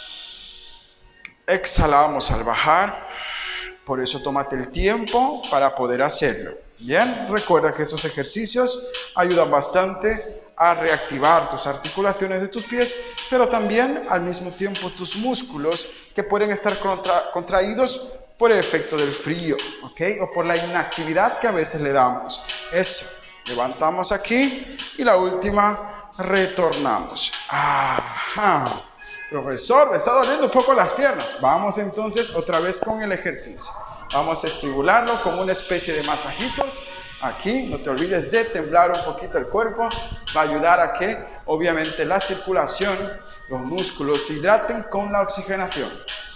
Exhalamos al bajar. Por eso tómate el tiempo para poder hacerlo. Bien, recuerda que estos ejercicios ayudan bastante a reactivar tus articulaciones de tus pies, pero también al mismo tiempo tus músculos que pueden estar contra, contraídos por el efecto del frío, ¿ok? O por la inactividad que a veces le damos. Eso, levantamos aquí y la última, retornamos. Ajá. Profesor, me está doliendo un poco las piernas. Vamos entonces otra vez con el ejercicio. Vamos a estimularlo como una especie de masajitos. Aquí, no te olvides de temblar un poquito el cuerpo. Va a ayudar a que, obviamente, la circulación, los músculos se hidraten con la oxigenación.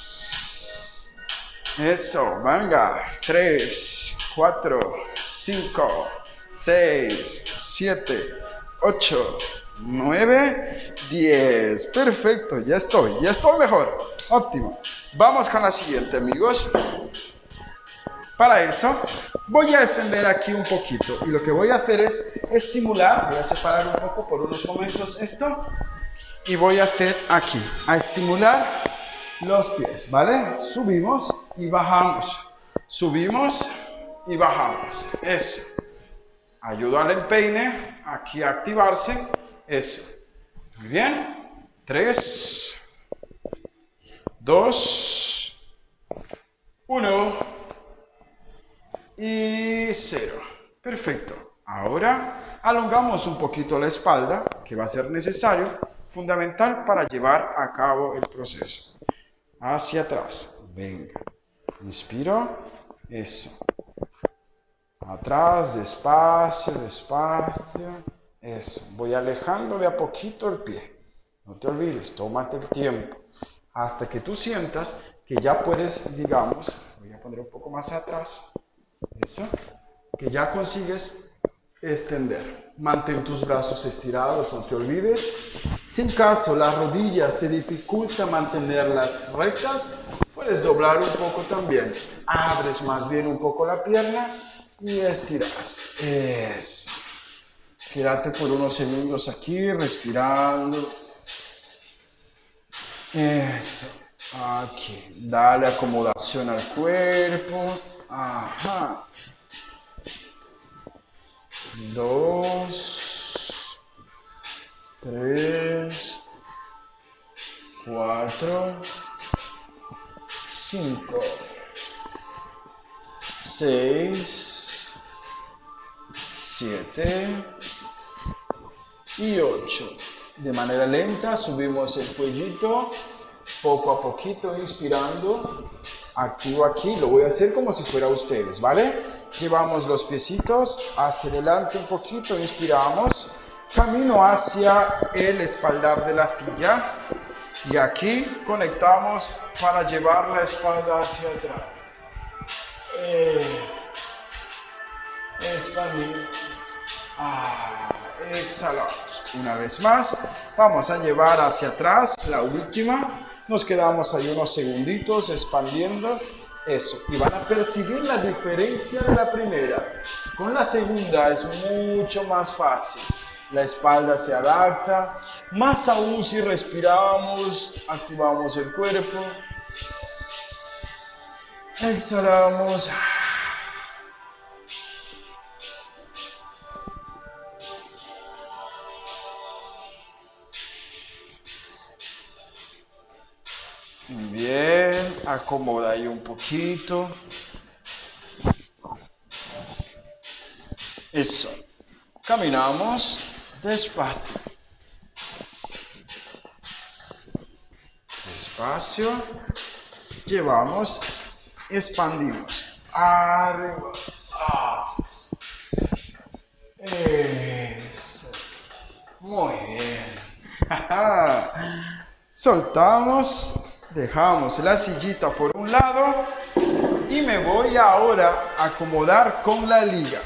Eso, venga. tres, cuatro, cinco, seis, siete, ocho, nueve, diez. Perfecto, ya estoy, ya estoy mejor. Óptimo. Vamos con la siguiente, amigos. Para eso, voy a extender aquí un poquito. Y lo que voy a hacer es estimular. Voy a separar un poco por unos momentos esto. Y voy a hacer aquí, a estimular los pies, ¿vale? Subimos y bajamos. Subimos y bajamos. Eso. Ayudo al empeine aquí a activarse. Eso. Muy bien. Tres, dos, uno y cero. Perfecto. Ahora alongamos un poquito la espalda, que va a ser necesario, fundamental para llevar a cabo el proceso. Hacia atrás. Venga. Inspiro. Eso. Atrás, despacio, despacio. Eso. Voy alejando de a poquito el pie. No te olvides, tómate el tiempo. Hasta que tú sientas que ya puedes, digamos, voy a poner un poco más atrás. Eso. Que ya consigues extender. Mantén tus brazos estirados, no te olvides. Si en caso las rodillas te dificulta mantenerlas rectas, puedes doblar un poco también. Abres más bien un poco la pierna y estiras. Eso. Quédate por unos segundos aquí, respirando. Eso. Aquí. Dale acomodación al cuerpo. Ajá. Dos. Tres. Cuatro. Cinco. Seis. Siete. Y ocho. De manera lenta subimos el cuellito, poco a poquito, inspirando. Activo aquí, lo voy a hacer como si fuera ustedes, ¿vale? Llevamos los piecitos hacia adelante un poquito, inspiramos. Camino hacia el espaldar de la silla. Y aquí conectamos para llevar la espalda hacia atrás. Eh, expandimos. Ah, exhalamos. Una vez más, vamos a llevar hacia atrás la última. Nos quedamos ahí unos segunditos expandiendo. Eso. Y van a percibir la diferencia de la primera. Con la segunda es mucho más fácil. La espalda se adapta. Más aún si respiramos, activamos el cuerpo. Exhalamos. Bien, acomoda ahí un poquito. Eso. Caminamos despacio. Despacio. Llevamos, expandimos. Arriba. Ah. Eso. Muy bien. Soltamos. Dejamos la sillita por un lado y me voy ahora a acomodar con la liga.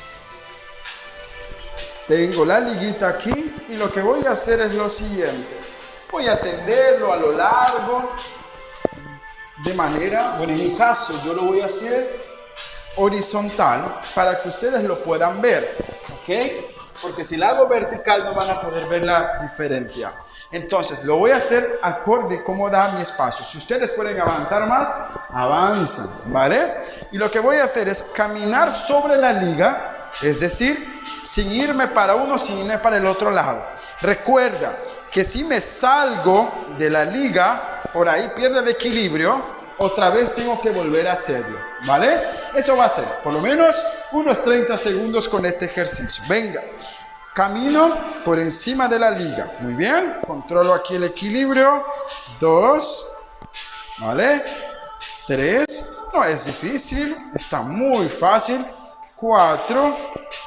Tengo la liguita aquí y lo que voy a hacer es lo siguiente. Voy a tenderlo a lo largo de manera, bueno, en mi caso yo lo voy a hacer horizontal para que ustedes lo puedan ver, ¿ok? Porque si la hago vertical no van a poder ver la diferencia. Entonces lo voy a hacer acorde como da mi espacio. Si ustedes pueden avanzar más, avanzan, ¿vale? Y lo que voy a hacer es caminar sobre la liga, es decir, sin irme para uno, sin irme para el otro lado. Recuerda que si me salgo de la liga, por ahí pierdo el equilibrio, otra vez tengo que volver a hacerlo, ¿vale? Eso va a ser por lo menos unos treinta segundos con este ejercicio. Venga, Camino por encima de la liga. Muy bien. Controlo aquí el equilibrio. Dos. ¿Vale? Tres. No es difícil. Está muy fácil. Cuatro.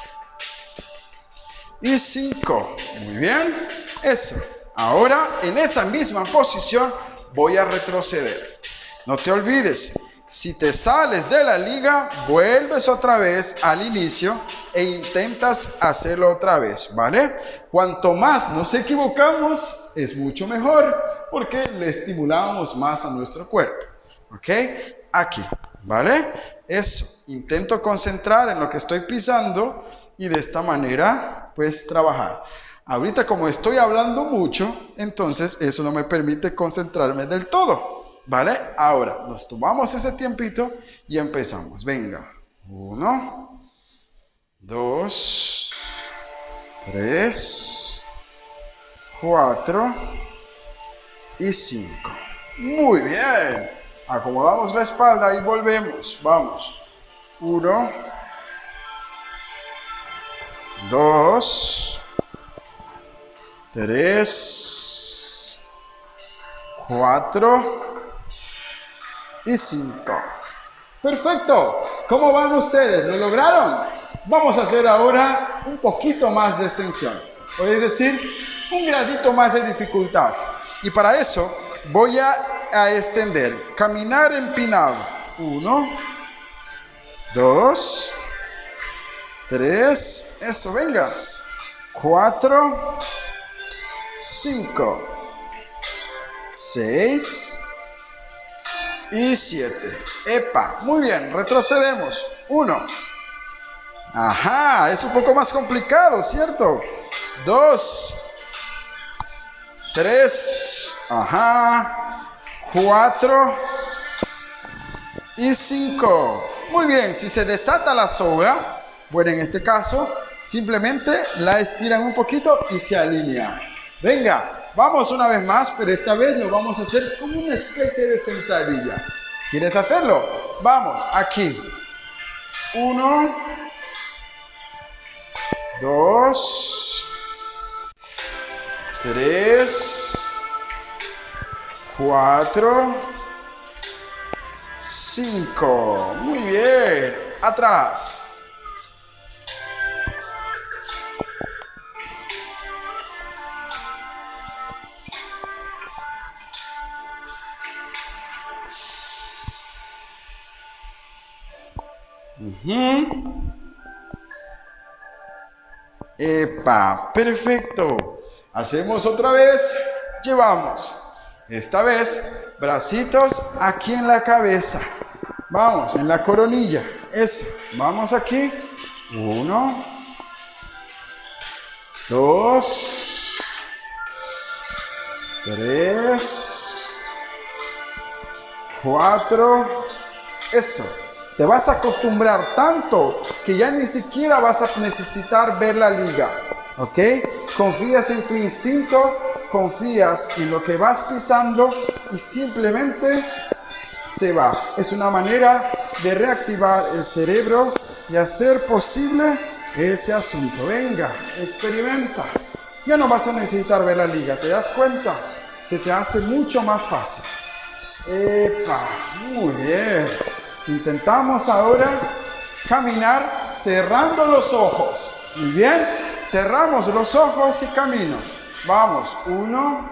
Y cinco. Muy bien. Eso. Ahora, en esa misma posición, voy a retroceder. No te olvides. Si te sales de la liga, vuelves otra vez al inicio e intentas hacerlo otra vez, ¿vale? Cuanto más nos equivocamos, es mucho mejor porque le estimulamos más a nuestro cuerpo, ¿ok? Aquí, ¿vale? Eso, intento concentrar en lo que estoy pisando y de esta manera, pues, trabajar. Ahorita como estoy hablando mucho, entonces eso no me permite concentrarme del todo. ¿Vale? Ahora nos tomamos ese tiempito y empezamos. Venga. Uno, dos, tres, cuatro y cinco. Muy bien. Acomodamos la espalda y volvemos. Vamos. Uno, dos, tres, cuatro y cinco. Perfecto. ¿Cómo van ustedes? ¿Lo lograron? Vamos a hacer ahora un poquito más de extensión. Es decir, un gradito más de dificultad. Y para eso voy a, a extender. Caminar empinado. Uno, dos, tres. Eso, venga. Cuatro, cinco, seis y siete. Epa, muy bien, retrocedemos. Uno. Ajá, es un poco más complicado, ¿cierto? Dos. Tres. Ajá. Cuatro. Y cinco. Muy bien, si se desata la soga, bueno, en este caso, simplemente la estiran un poquito y se alinea. Venga. Vamos una vez más, pero esta vez lo vamos a hacer como una especie de sentadilla. ¿Quieres hacerlo? Vamos, aquí. Uno. Dos. Tres. Cuatro. Cinco. Muy bien. Atrás. Uh-huh. Epa, perfecto. Hacemos otra vez. Llevamos. Esta vez, bracitos aquí en la cabeza. Vamos, en la coronilla. Eso. Vamos aquí. Uno. Dos. Tres. Cuatro. Eso. Te vas a acostumbrar tanto que ya ni siquiera vas a necesitar ver la liga, ¿ok? Confías en tu instinto, confías en lo que vas pisando y simplemente se va. Es una manera de reactivar el cerebro y hacer posible ese asunto. Venga, experimenta. Ya no vas a necesitar ver la liga, ¿te das cuenta? Se te hace mucho más fácil. ¡Epa! Muy bien. Intentamos ahora caminar cerrando los ojos. Muy bien. Cerramos los ojos y camino. Vamos. Uno.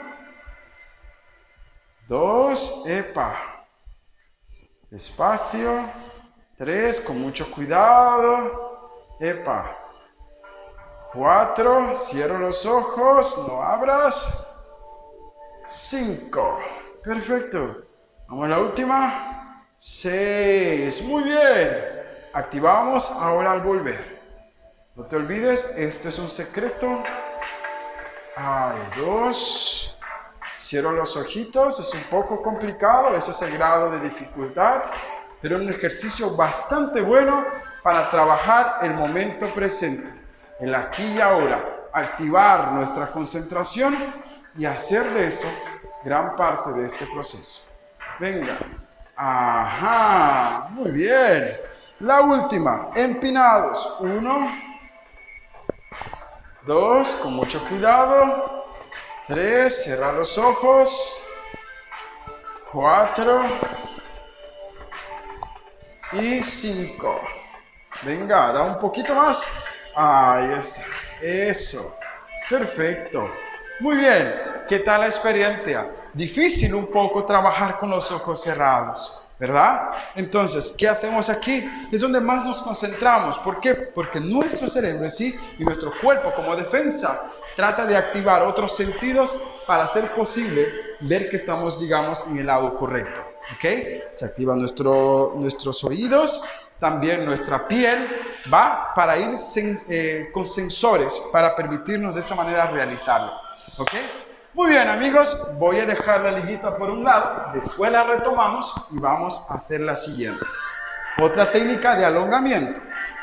Dos. Epa. Despacio. Tres. Con mucho cuidado. Epa. Cuatro. Cierro los ojos. No abras. Cinco. Perfecto. Vamos a la última. Seis. Muy bien. Activamos ahora al volver. No te olvides, esto es un secreto. Hay dos. Cierro los ojitos. Es un poco complicado. Ese es el grado de dificultad. Pero es un ejercicio bastante bueno para trabajar el momento presente. El aquí y ahora. Activar nuestra concentración y hacer de esto gran parte de este proceso. Venga. Ajá, muy bien. La última, empinados. Uno, dos, con mucho cuidado, tres, cierra los ojos, cuatro y cinco. Venga, da un poquito más. Ahí está, eso, perfecto. Muy bien, ¿qué tal la experiencia? Difícil un poco trabajar con los ojos cerrados, ¿verdad? Entonces, ¿qué hacemos aquí? Es donde más nos concentramos. ¿Por qué? Porque nuestro cerebro, sí, y nuestro cuerpo como defensa trata de activar otros sentidos para hacer posible ver que estamos, digamos, en el lado correcto, ¿ok? Se activan nuestro, nuestros oídos, también nuestra piel, ¿va? Para ir sen, eh, con sensores para permitirnos de esta manera realizarlo, ¿ok? Muy bien, amigos, voy a dejar la liguita por un lado, después la retomamos y vamos a hacer la siguiente. Otra técnica de alongamiento.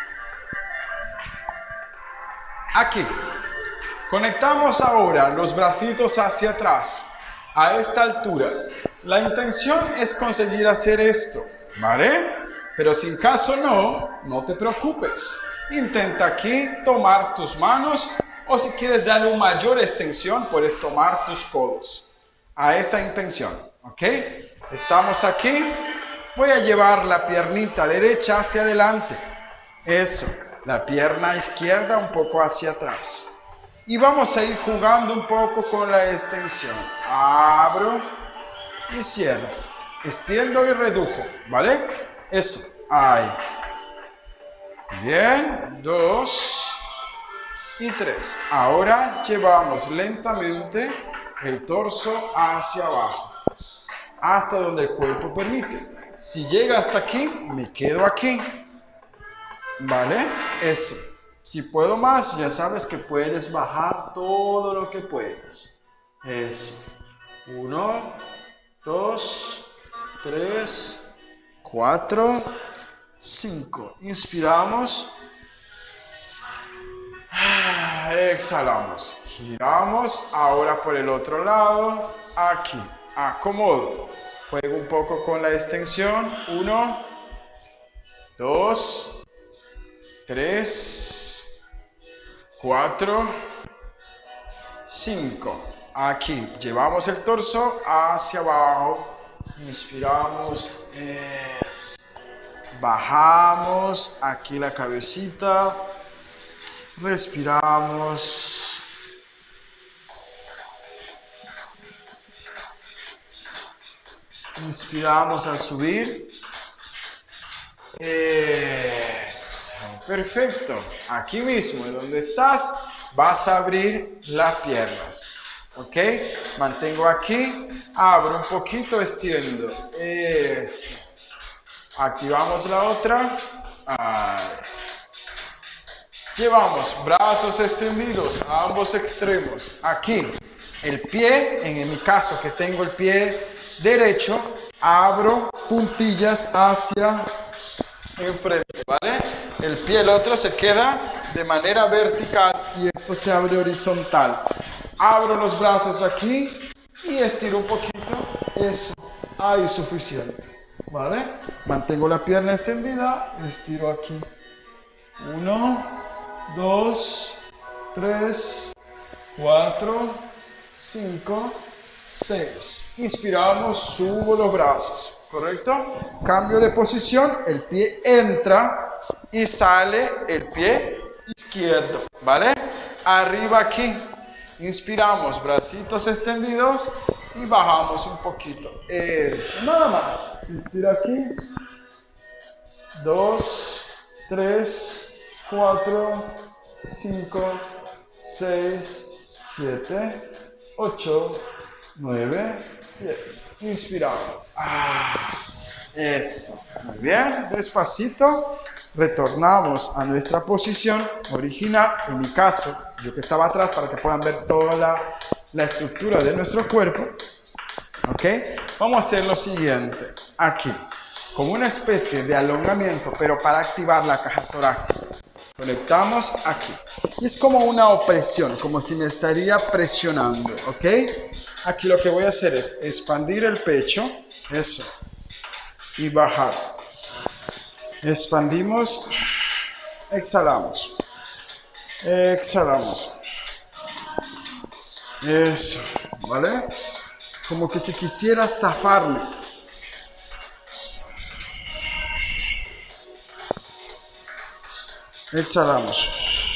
Aquí. Conectamos ahora los bracitos hacia atrás, a esta altura. La intención es conseguir hacer esto, ¿vale? Pero si en caso no, no te preocupes. Intenta aquí tomar tus manos, o si quieres darle una mayor extensión, puedes tomar tus codos. A esa intención, ¿ok? Estamos aquí. Voy a llevar la piernita derecha hacia adelante. Eso. La pierna izquierda un poco hacia atrás. Y vamos a ir jugando un poco con la extensión. Abro y cierro. Extiendo y redujo, ¿vale? Eso. Ahí. Bien. Dos. Y tres. Ahora llevamos lentamente el torso hacia abajo. Hasta donde el cuerpo permite. Si llega hasta aquí, me quedo aquí. ¿Vale? Eso. Si puedo más, ya sabes que puedes bajar todo lo que puedas. Eso. Uno, dos, tres, cuatro, cinco. Inspiramos. Exhalamos. Giramos. Ahora por el otro lado. Aquí. Acomodo. Juego un poco con la extensión. Uno, dos, tres, cuatro, cinco. Aquí llevamos el torso hacia abajo. Inspiramos. Es. Bajamos. Aquí la cabecita. Respiramos. Inspiramos al subir. Eso. Perfecto. Aquí mismo, donde estás, vas a abrir las piernas. ¿Ok? Mantengo aquí. Abro un poquito, extiendo. Eso. Activamos la otra. Ahí. Llevamos brazos extendidos a ambos extremos. Aquí, el pie, en mi caso que tengo el pie derecho, abro puntillas hacia enfrente, ¿vale? El pie, el otro se queda de manera vertical y esto se abre horizontal. Abro los brazos aquí y estiro un poquito. Eso, ahí suficiente, ¿vale? Mantengo la pierna extendida, estiro aquí. Uno, dos, tres, cuatro, cinco, seis. Inspiramos, subo los brazos, ¿correcto? Cambio de posición, el pie entra y sale el pie izquierdo, ¿vale? Arriba aquí. Inspiramos, bracitos extendidos y bajamos un poquito. Eso, nada más. Estira aquí. Dos, tres, cuatro, cinco, seis, siete, ocho, nueve, diez. Inspiramos. Ah, eso. Muy bien. Despacito. Retornamos a nuestra posición original. En mi caso, yo que estaba atrás para que puedan ver toda la, la estructura de nuestro cuerpo. ¿Ok? Vamos a hacer lo siguiente. Aquí. Como una especie de alongamiento, pero para activar la caja torácica. Conectamos aquí. Y es como una opresión, como si me estaría presionando, ¿ok? Aquí lo que voy a hacer es expandir el pecho, eso, y bajar. Expandimos, exhalamos, exhalamos, Eso, ¿vale? Como que si quisiera zafarle. Exhalamos.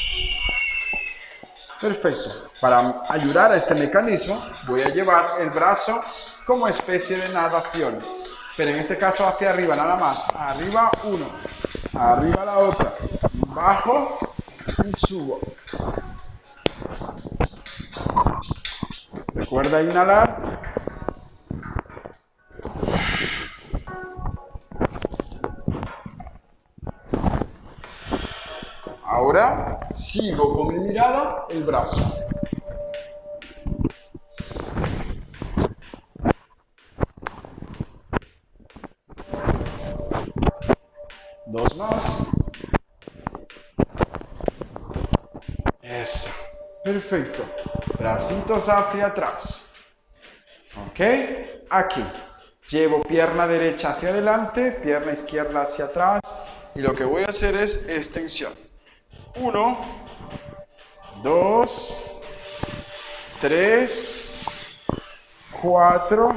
Perfecto. Para ayudar a este mecanismo, voy a llevar el brazo como especie de natación. Pero en este caso hacia arriba, nada más. Arriba uno, arriba la otra. Bajo y subo. Recuerda inhalar. Ahora sigo con mi mirada el brazo. Dos más. Eso. Perfecto. Bracitos hacia atrás. Ok. Aquí. Llevo pierna derecha hacia adelante, pierna izquierda hacia atrás. Y lo que voy a hacer es extensión. Uno, dos, tres, cuatro,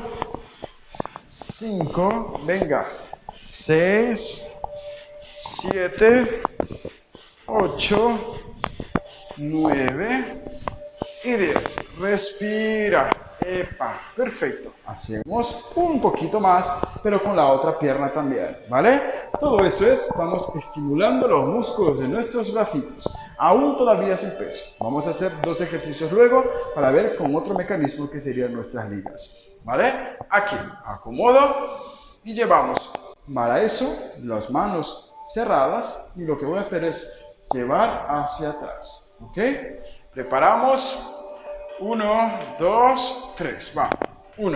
cinco, venga, seis, siete, ocho, nueve y diez. Respira. Epa, perfecto. Hacemos un poquito más, pero con la otra pierna también, ¿vale? Todo eso es, estamos estimulando los músculos de nuestros bracitos, aún todavía sin peso. Vamos a hacer dos ejercicios luego para ver con otro mecanismo que serían nuestras ligas, ¿vale? Aquí, acomodo y llevamos. Para eso, las manos cerradas y lo que voy a hacer es llevar hacia atrás, ¿ok? Preparamos. Uno, dos, tres. Va. Uno,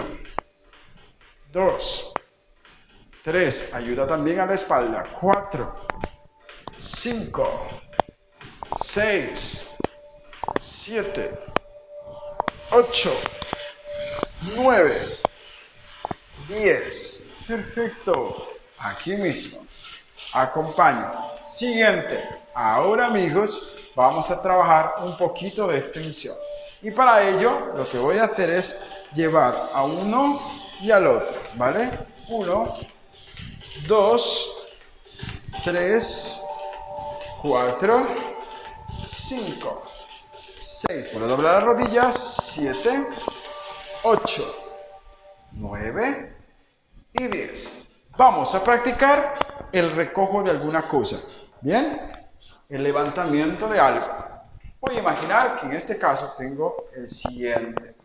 dos, tres. Ayuda también a la espalda. Cuatro, cinco, seis, siete, ocho, nueve, diez. Perfecto. Aquí mismo. Acompaño. Siguiente. Ahora, amigos, vamos a trabajar un poquito de extensión. Y para ello, lo que voy a hacer es llevar a uno y al otro, ¿vale? Uno, dos, tres, cuatro, cinco, seis. Puedo doblar las rodillas. Siete, ocho, nueve y diez. Vamos a practicar el recojo de alguna cosa, ¿bien? El levantamiento de algo. Voy a imaginar que en este caso tengo el siguiente.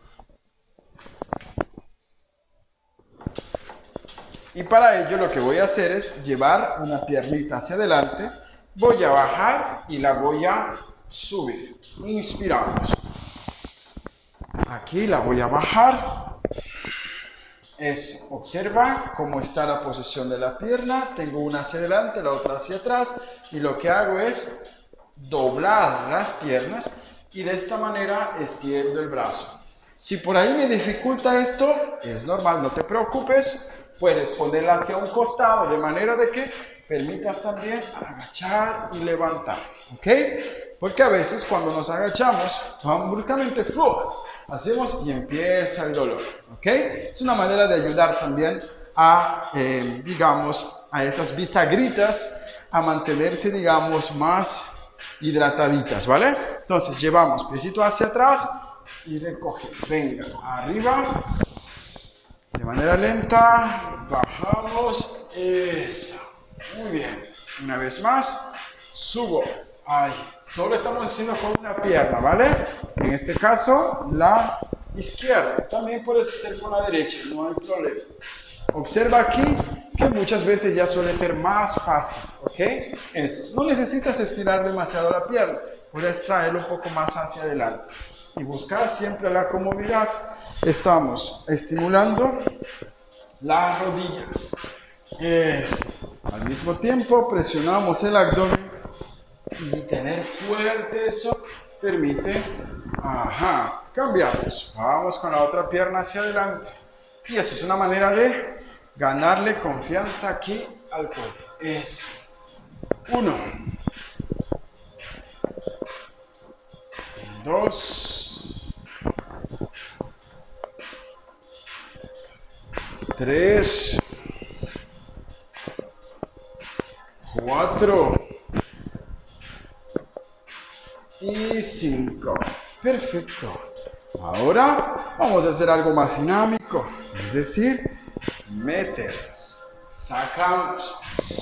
Y para ello lo que voy a hacer es llevar una piernita hacia adelante. Voy a bajar y la voy a subir. Inspiramos. Aquí la voy a bajar. Eso. Observa cómo está la posición de la pierna. Tengo una hacia adelante, la otra hacia atrás. Y lo que hago es doblar las piernas y de esta manera extiendo el brazo. Si por ahí me dificulta esto, es normal, no te preocupes, puedes ponerla hacia un costado de manera de que permitas también agachar y levantar, ¿ok? Porque a veces cuando nos agachamos, vamos bruscamente, ¡fluj! Hacemos y empieza el dolor, ¿ok? Es una manera de ayudar también a, eh, digamos, a esas bisagritas a mantenerse, digamos, más hidrataditas, ¿vale? Entonces llevamos piecito hacia atrás y recogemos. Venga, arriba. De manera lenta, bajamos. Eso. Muy bien. Una vez más, subo. Ay, solo estamos haciendo con una pierna, ¿vale? En este caso, la izquierda. También puedes hacer con la derecha, no hay problema. Observa aquí que muchas veces ya suele ser más fácil, ¿ok? Eso, no necesitas estirar demasiado la pierna, puedes traerlo un poco más hacia adelante y buscar siempre la comodidad. Estamos estimulando las rodillas. Eso. Al mismo tiempo presionamos el abdomen y tener fuerte eso permite, ajá, cambiamos. Vamos con la otra pierna hacia adelante. Y eso es una manera de ganarle confianza aquí al cuerpo. Eso. Uno. Dos. tres, cuatro y cinco. Perfecto. Ahora vamos a hacer algo más dinámico, es decir, metemos, sacamos,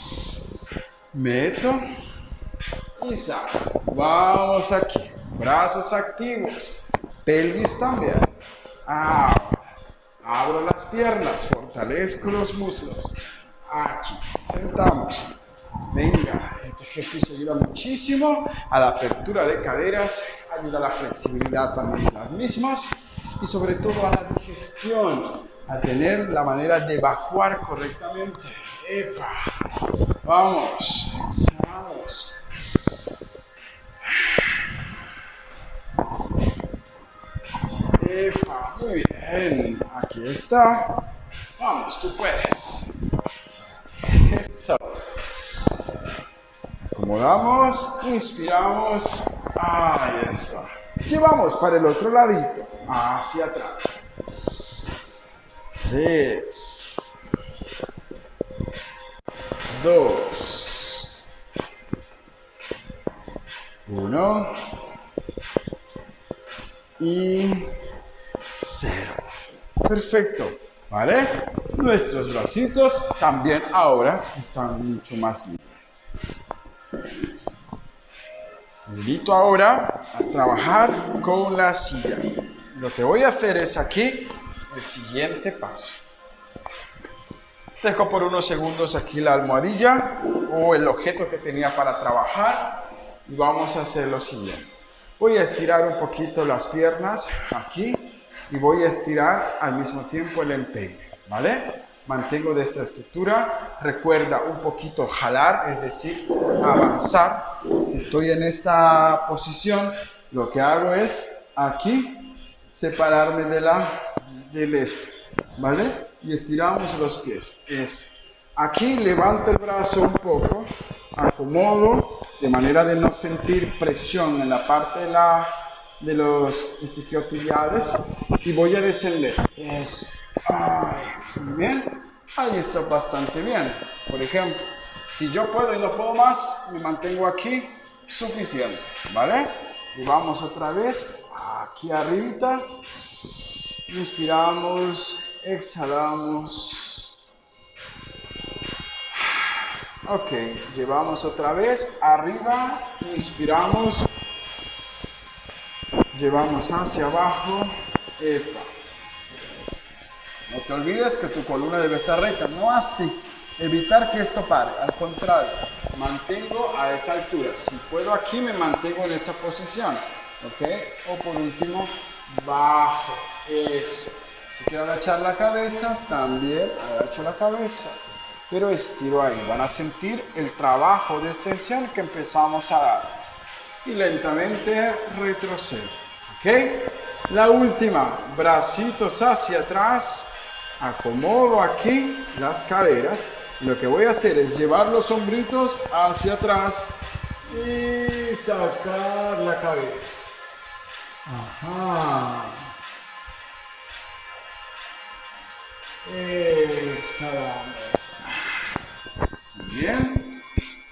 meto y saco. Vamos aquí, brazos activos, pelvis también. Ahora, abro las piernas, fortalezco los muslos. Aquí, sentamos. Venga, este ejercicio ayuda muchísimo a la apertura de caderas, ayuda a la flexibilidad también de las mismas y sobre todo a la digestión, a tener la manera de evacuar correctamente. ¡Epa! Vamos, exhalamos. ¡Epa! Muy bien, aquí está. Vamos, tú puedes. Eso. Acomodamos, inspiramos, ahí está. Llevamos para el otro ladito, hacia atrás. Tres, dos, uno y cero. Perfecto, ¿vale? Nuestros bracitos también ahora están mucho más libres. Invito ahora a trabajar con la silla. Lo que voy a hacer es aquí el siguiente paso. Dejo por unos segundos aquí la almohadilla o el objeto que tenía para trabajar y vamos a hacer lo siguiente. Voy a estirar un poquito las piernas aquí y voy a estirar al mismo tiempo el empeine, ¿vale? Mantengo de esta estructura, recuerda un poquito jalar, es decir, avanzar. Si estoy en esta posición, lo que hago es aquí separarme de la, del esto, ¿vale? Y estiramos los pies, eso. Aquí levanto el brazo un poco, acomodo, de manera de no sentir presión en la parte de, la, de los isquiotibiales y voy a descender, eso. Ay, muy bien, ahí está bastante bien. Por ejemplo, si yo puedo y no puedo más, me mantengo aquí, suficiente, ¿vale? Y vamos otra vez, aquí arribita, inspiramos, exhalamos. Ok, llevamos otra vez, arriba, inspiramos, llevamos hacia abajo, epa. No te olvides que tu columna debe estar recta, no así, evitar que esto pare, al contrario, mantengo a esa altura. Si puedo aquí, me mantengo en esa posición, ¿ok? O por último, bajo, eso. Si quiero agachar la cabeza, también agacho la cabeza, pero estiro ahí. Van a sentir el trabajo de extensión que empezamos a dar. Y lentamente retrocedo, ¿ok? La última, bracitos hacia atrás. Acomodo aquí las caderas. Lo que voy a hacer es llevar los hombritos hacia atrás y sacar la cabeza. Ajá. Exhalamos. Bien.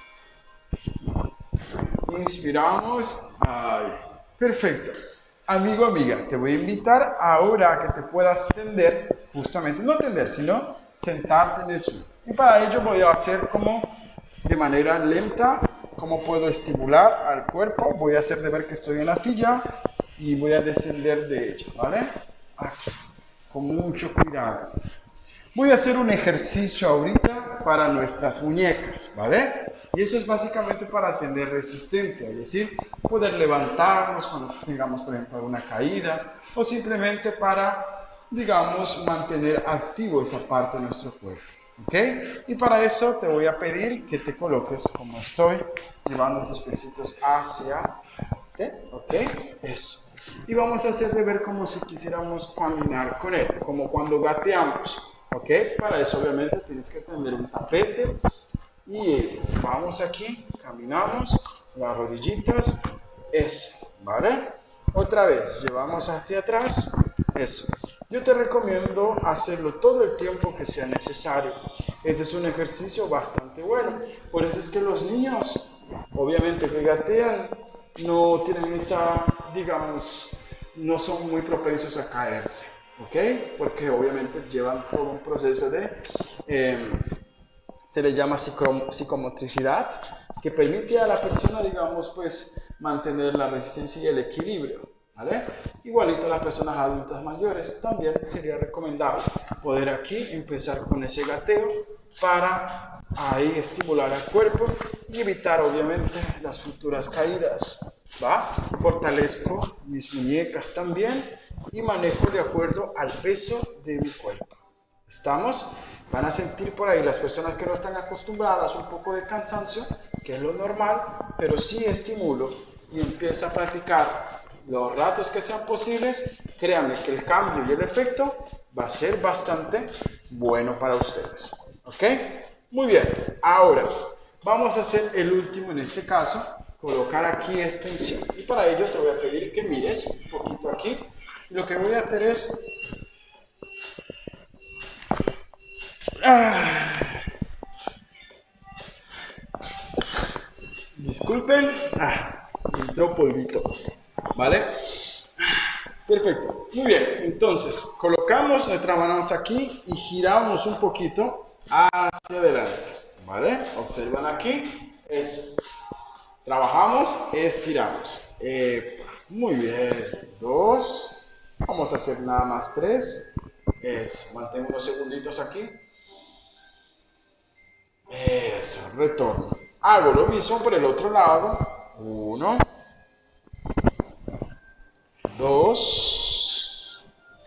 Inspiramos. Ay. Perfecto. Amigo, amiga, te voy a invitar ahora a que te puedas tender, justamente, no tender, sino sentarte en el suelo. Y para ello voy a hacer como de manera lenta, como puedo estimular al cuerpo. Voy a hacer de ver que estoy en la silla y voy a descender de ella, ¿vale? Aquí, con mucho cuidado. Voy a hacer un ejercicio ahorita para nuestras muñecas, ¿vale? Y eso es básicamente para tener resistencia, es decir, poder levantarnos cuando tengamos, por ejemplo, una caída, o simplemente para, digamos, mantener activo esa parte de nuestro cuerpo, ¿ok? Y para eso te voy a pedir que te coloques como estoy, llevando tus piecitos hacia, ¿ok? Eso. Y vamos a hacer de ver como si quisiéramos caminar con él, como cuando gateamos. ¿Ok? Para eso obviamente tienes que tener un tapete y vamos aquí, caminamos, las rodillitas, eso, ¿vale? Otra vez, llevamos hacia atrás, eso. yo te recomiendo hacerlo todo el tiempo que sea necesario. Este es un ejercicio bastante bueno. Por eso es que los niños, obviamente que gatean, no tienen esa, digamos, no son muy propensos a caerse, ¿ok? Porque obviamente llevan todo un proceso de, eh, se le llama psico, psicomotricidad, que permite a la persona, digamos, pues, mantener la resistencia y el equilibrio, ¿vale? Igualito a las personas adultas mayores, también sería recomendable poder aquí empezar con ese gateo para ahí estimular al cuerpo y evitar, obviamente, las futuras caídas, ¿va? Fortalezco mis muñecas también y manejo de acuerdo al peso de mi cuerpo. ¿Estamos? Van a sentir por ahí las personas que no están acostumbradas un poco de cansancio, que es lo normal, pero sí estimulo y empiezo a practicar los ratos que sean posibles. Créanme que el cambio y el efecto va a ser bastante bueno para ustedes. ¿Ok? Muy bien. Ahora, vamos a hacer el último en este caso, colocar aquí extensión. Y para ello te voy a pedir que mires un poquito aquí. Y lo que voy a hacer es... Ah, disculpen, ah, entró polvito, ¿vale? Perfecto, muy bien, entonces colocamos nuestras manos aquí y giramos un poquito hacia adelante, ¿vale? Observan aquí, es, trabajamos, estiramos, eh, muy bien, dos, vamos a hacer nada más tres, es, mantengo unos segunditos aquí. Eso, retorno. Hago lo mismo por el otro lado. Uno, dos,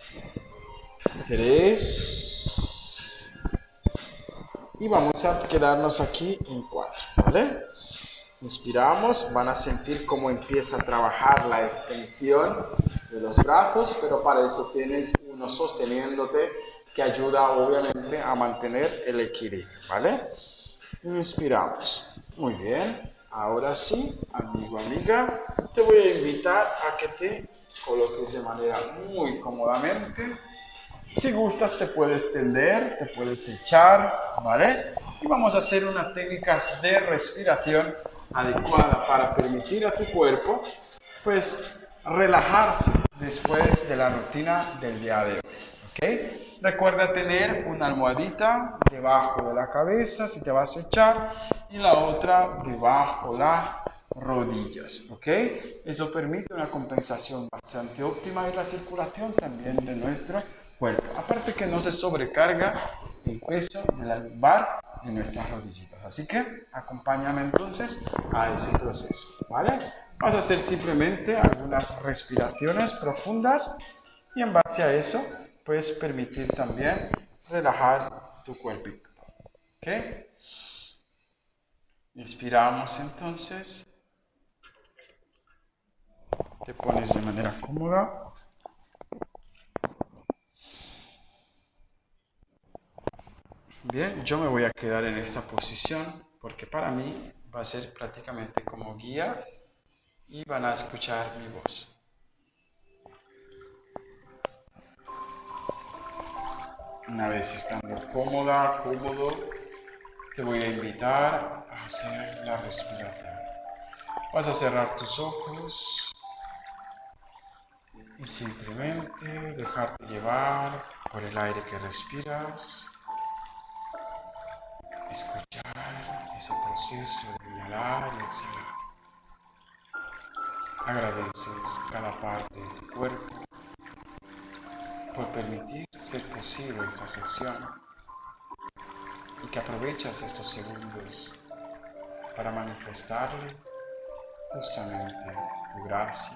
tres. Y vamos a quedarnos aquí en cuatro, ¿vale? Inspiramos, van a sentir cómo empieza a trabajar la extensión de los brazos, pero para eso tienes uno sosteniéndote que ayuda obviamente a mantener el equilibrio, ¿vale? Inspiramos. Muy bien. Ahora sí, amigo, amiga, te voy a invitar a que te coloques de manera muy cómodamente. Si gustas, te puedes tender, te puedes echar, ¿vale? Y vamos a hacer unas técnicas de respiración adecuada para permitir a tu cuerpo, pues, relajarse después de la rutina del día de hoy, ¿ok? Recuerda tener una almohadita debajo de la cabeza si te vas a echar y la otra debajo de las rodillas, ¿ok? Eso permite una compensación bastante óptima y la circulación también de nuestro cuerpo. Aparte que no se sobrecarga el peso de la lumbar de nuestras rodillitas. Así que acompáñame entonces a ese proceso, ¿vale? Vas a hacer simplemente algunas respiraciones profundas y en base a eso puedes permitir también relajar tu cuerpito, ¿ok? Inspiramos entonces, te pones de manera cómoda. Bien, yo me voy a quedar en esta posición porque para mí va a ser prácticamente como guía y van a escuchar mi voz. Una vez estando cómoda, cómodo, te voy a invitar a hacer la respiración. Vas a cerrar tus ojos y simplemente dejarte llevar por el aire que respiras. Escuchar ese proceso de inhalar y exhalar. Agradeces cada parte de tu cuerpo por permitir ser posible esta sesión y que aprovechas estos segundos para manifestarle justamente tu gracia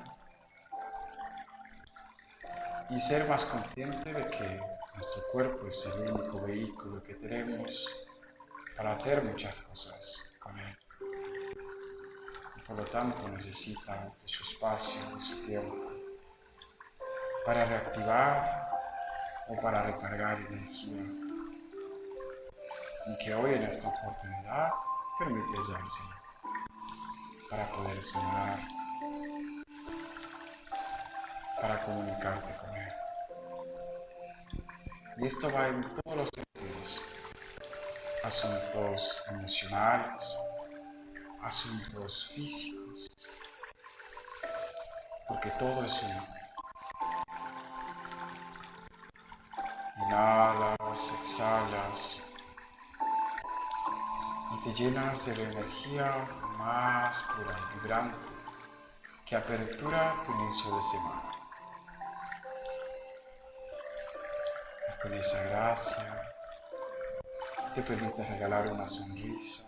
y ser más consciente de que nuestro cuerpo es el único vehículo que tenemos para hacer muchas cosas con él. Y por lo tanto necesita de su espacio, de su tiempo, para reactivar o para recargar energía. Y que hoy en esta oportunidad permites dársela para poder sanar, para comunicarte con él. Y esto va en todos los sentidos. Asuntos emocionales, asuntos físicos, porque todo es uno. Inhalas, exhalas y te llenas de la energía más pura y vibrante que apertura tu inicio de semana. Y con esa gracia te permite regalar una sonrisa,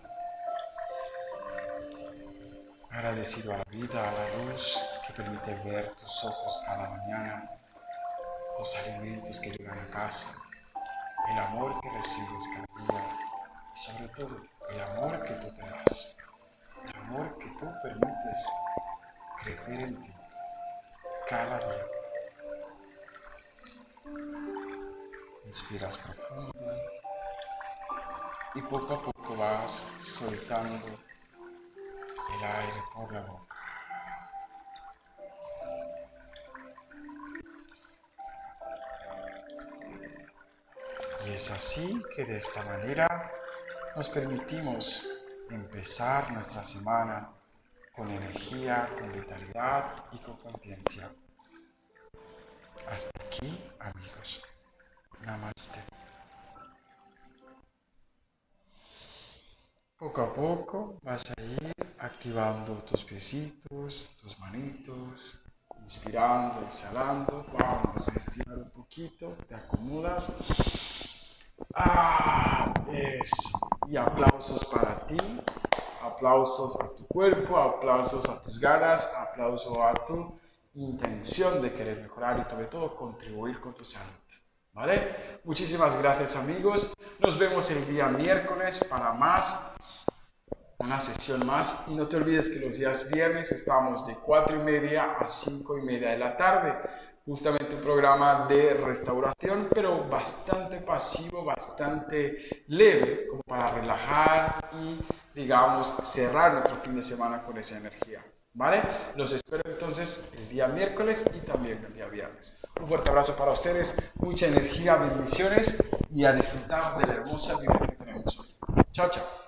agradecido a la vida, a la luz que permite ver tus ojos cada mañana, los alimentos que llegan a casa, el amor que recibes cada día y sobre todo el amor que tú te das, el amor que tú permites crecer en ti cada día. Inspiras profundo y poco a poco vas soltando el aire por la boca. Y es así que de esta manera nos permitimos empezar nuestra semana con energía, con vitalidad y con conciencia. Hasta aquí, amigos. Namaste. Poco a poco vas a ir activando tus piecitos, tus manitos, inspirando, exhalando. Vamos a estirar un poquito, te acomodas. Ah, eso. Y aplausos para ti, aplausos a tu cuerpo, aplausos a tus ganas, aplausos a tu intención de querer mejorar y sobre todo contribuir con tu salud. ¿Vale? Muchísimas gracias, amigos. Nos vemos el día miércoles para más, una sesión más. Y no te olvides que los días viernes estamos de cuatro y media a cinco y media de la tarde. Justamente un programa de restauración, pero bastante pasivo, bastante leve, como para relajar y, digamos, cerrar nuestro fin de semana con esa energía. ¿Vale? Los espero entonces el día miércoles y también el día viernes. Un fuerte abrazo para ustedes, mucha energía, bendiciones y a disfrutar de la hermosa vida que tenemos hoy. Chao, chao.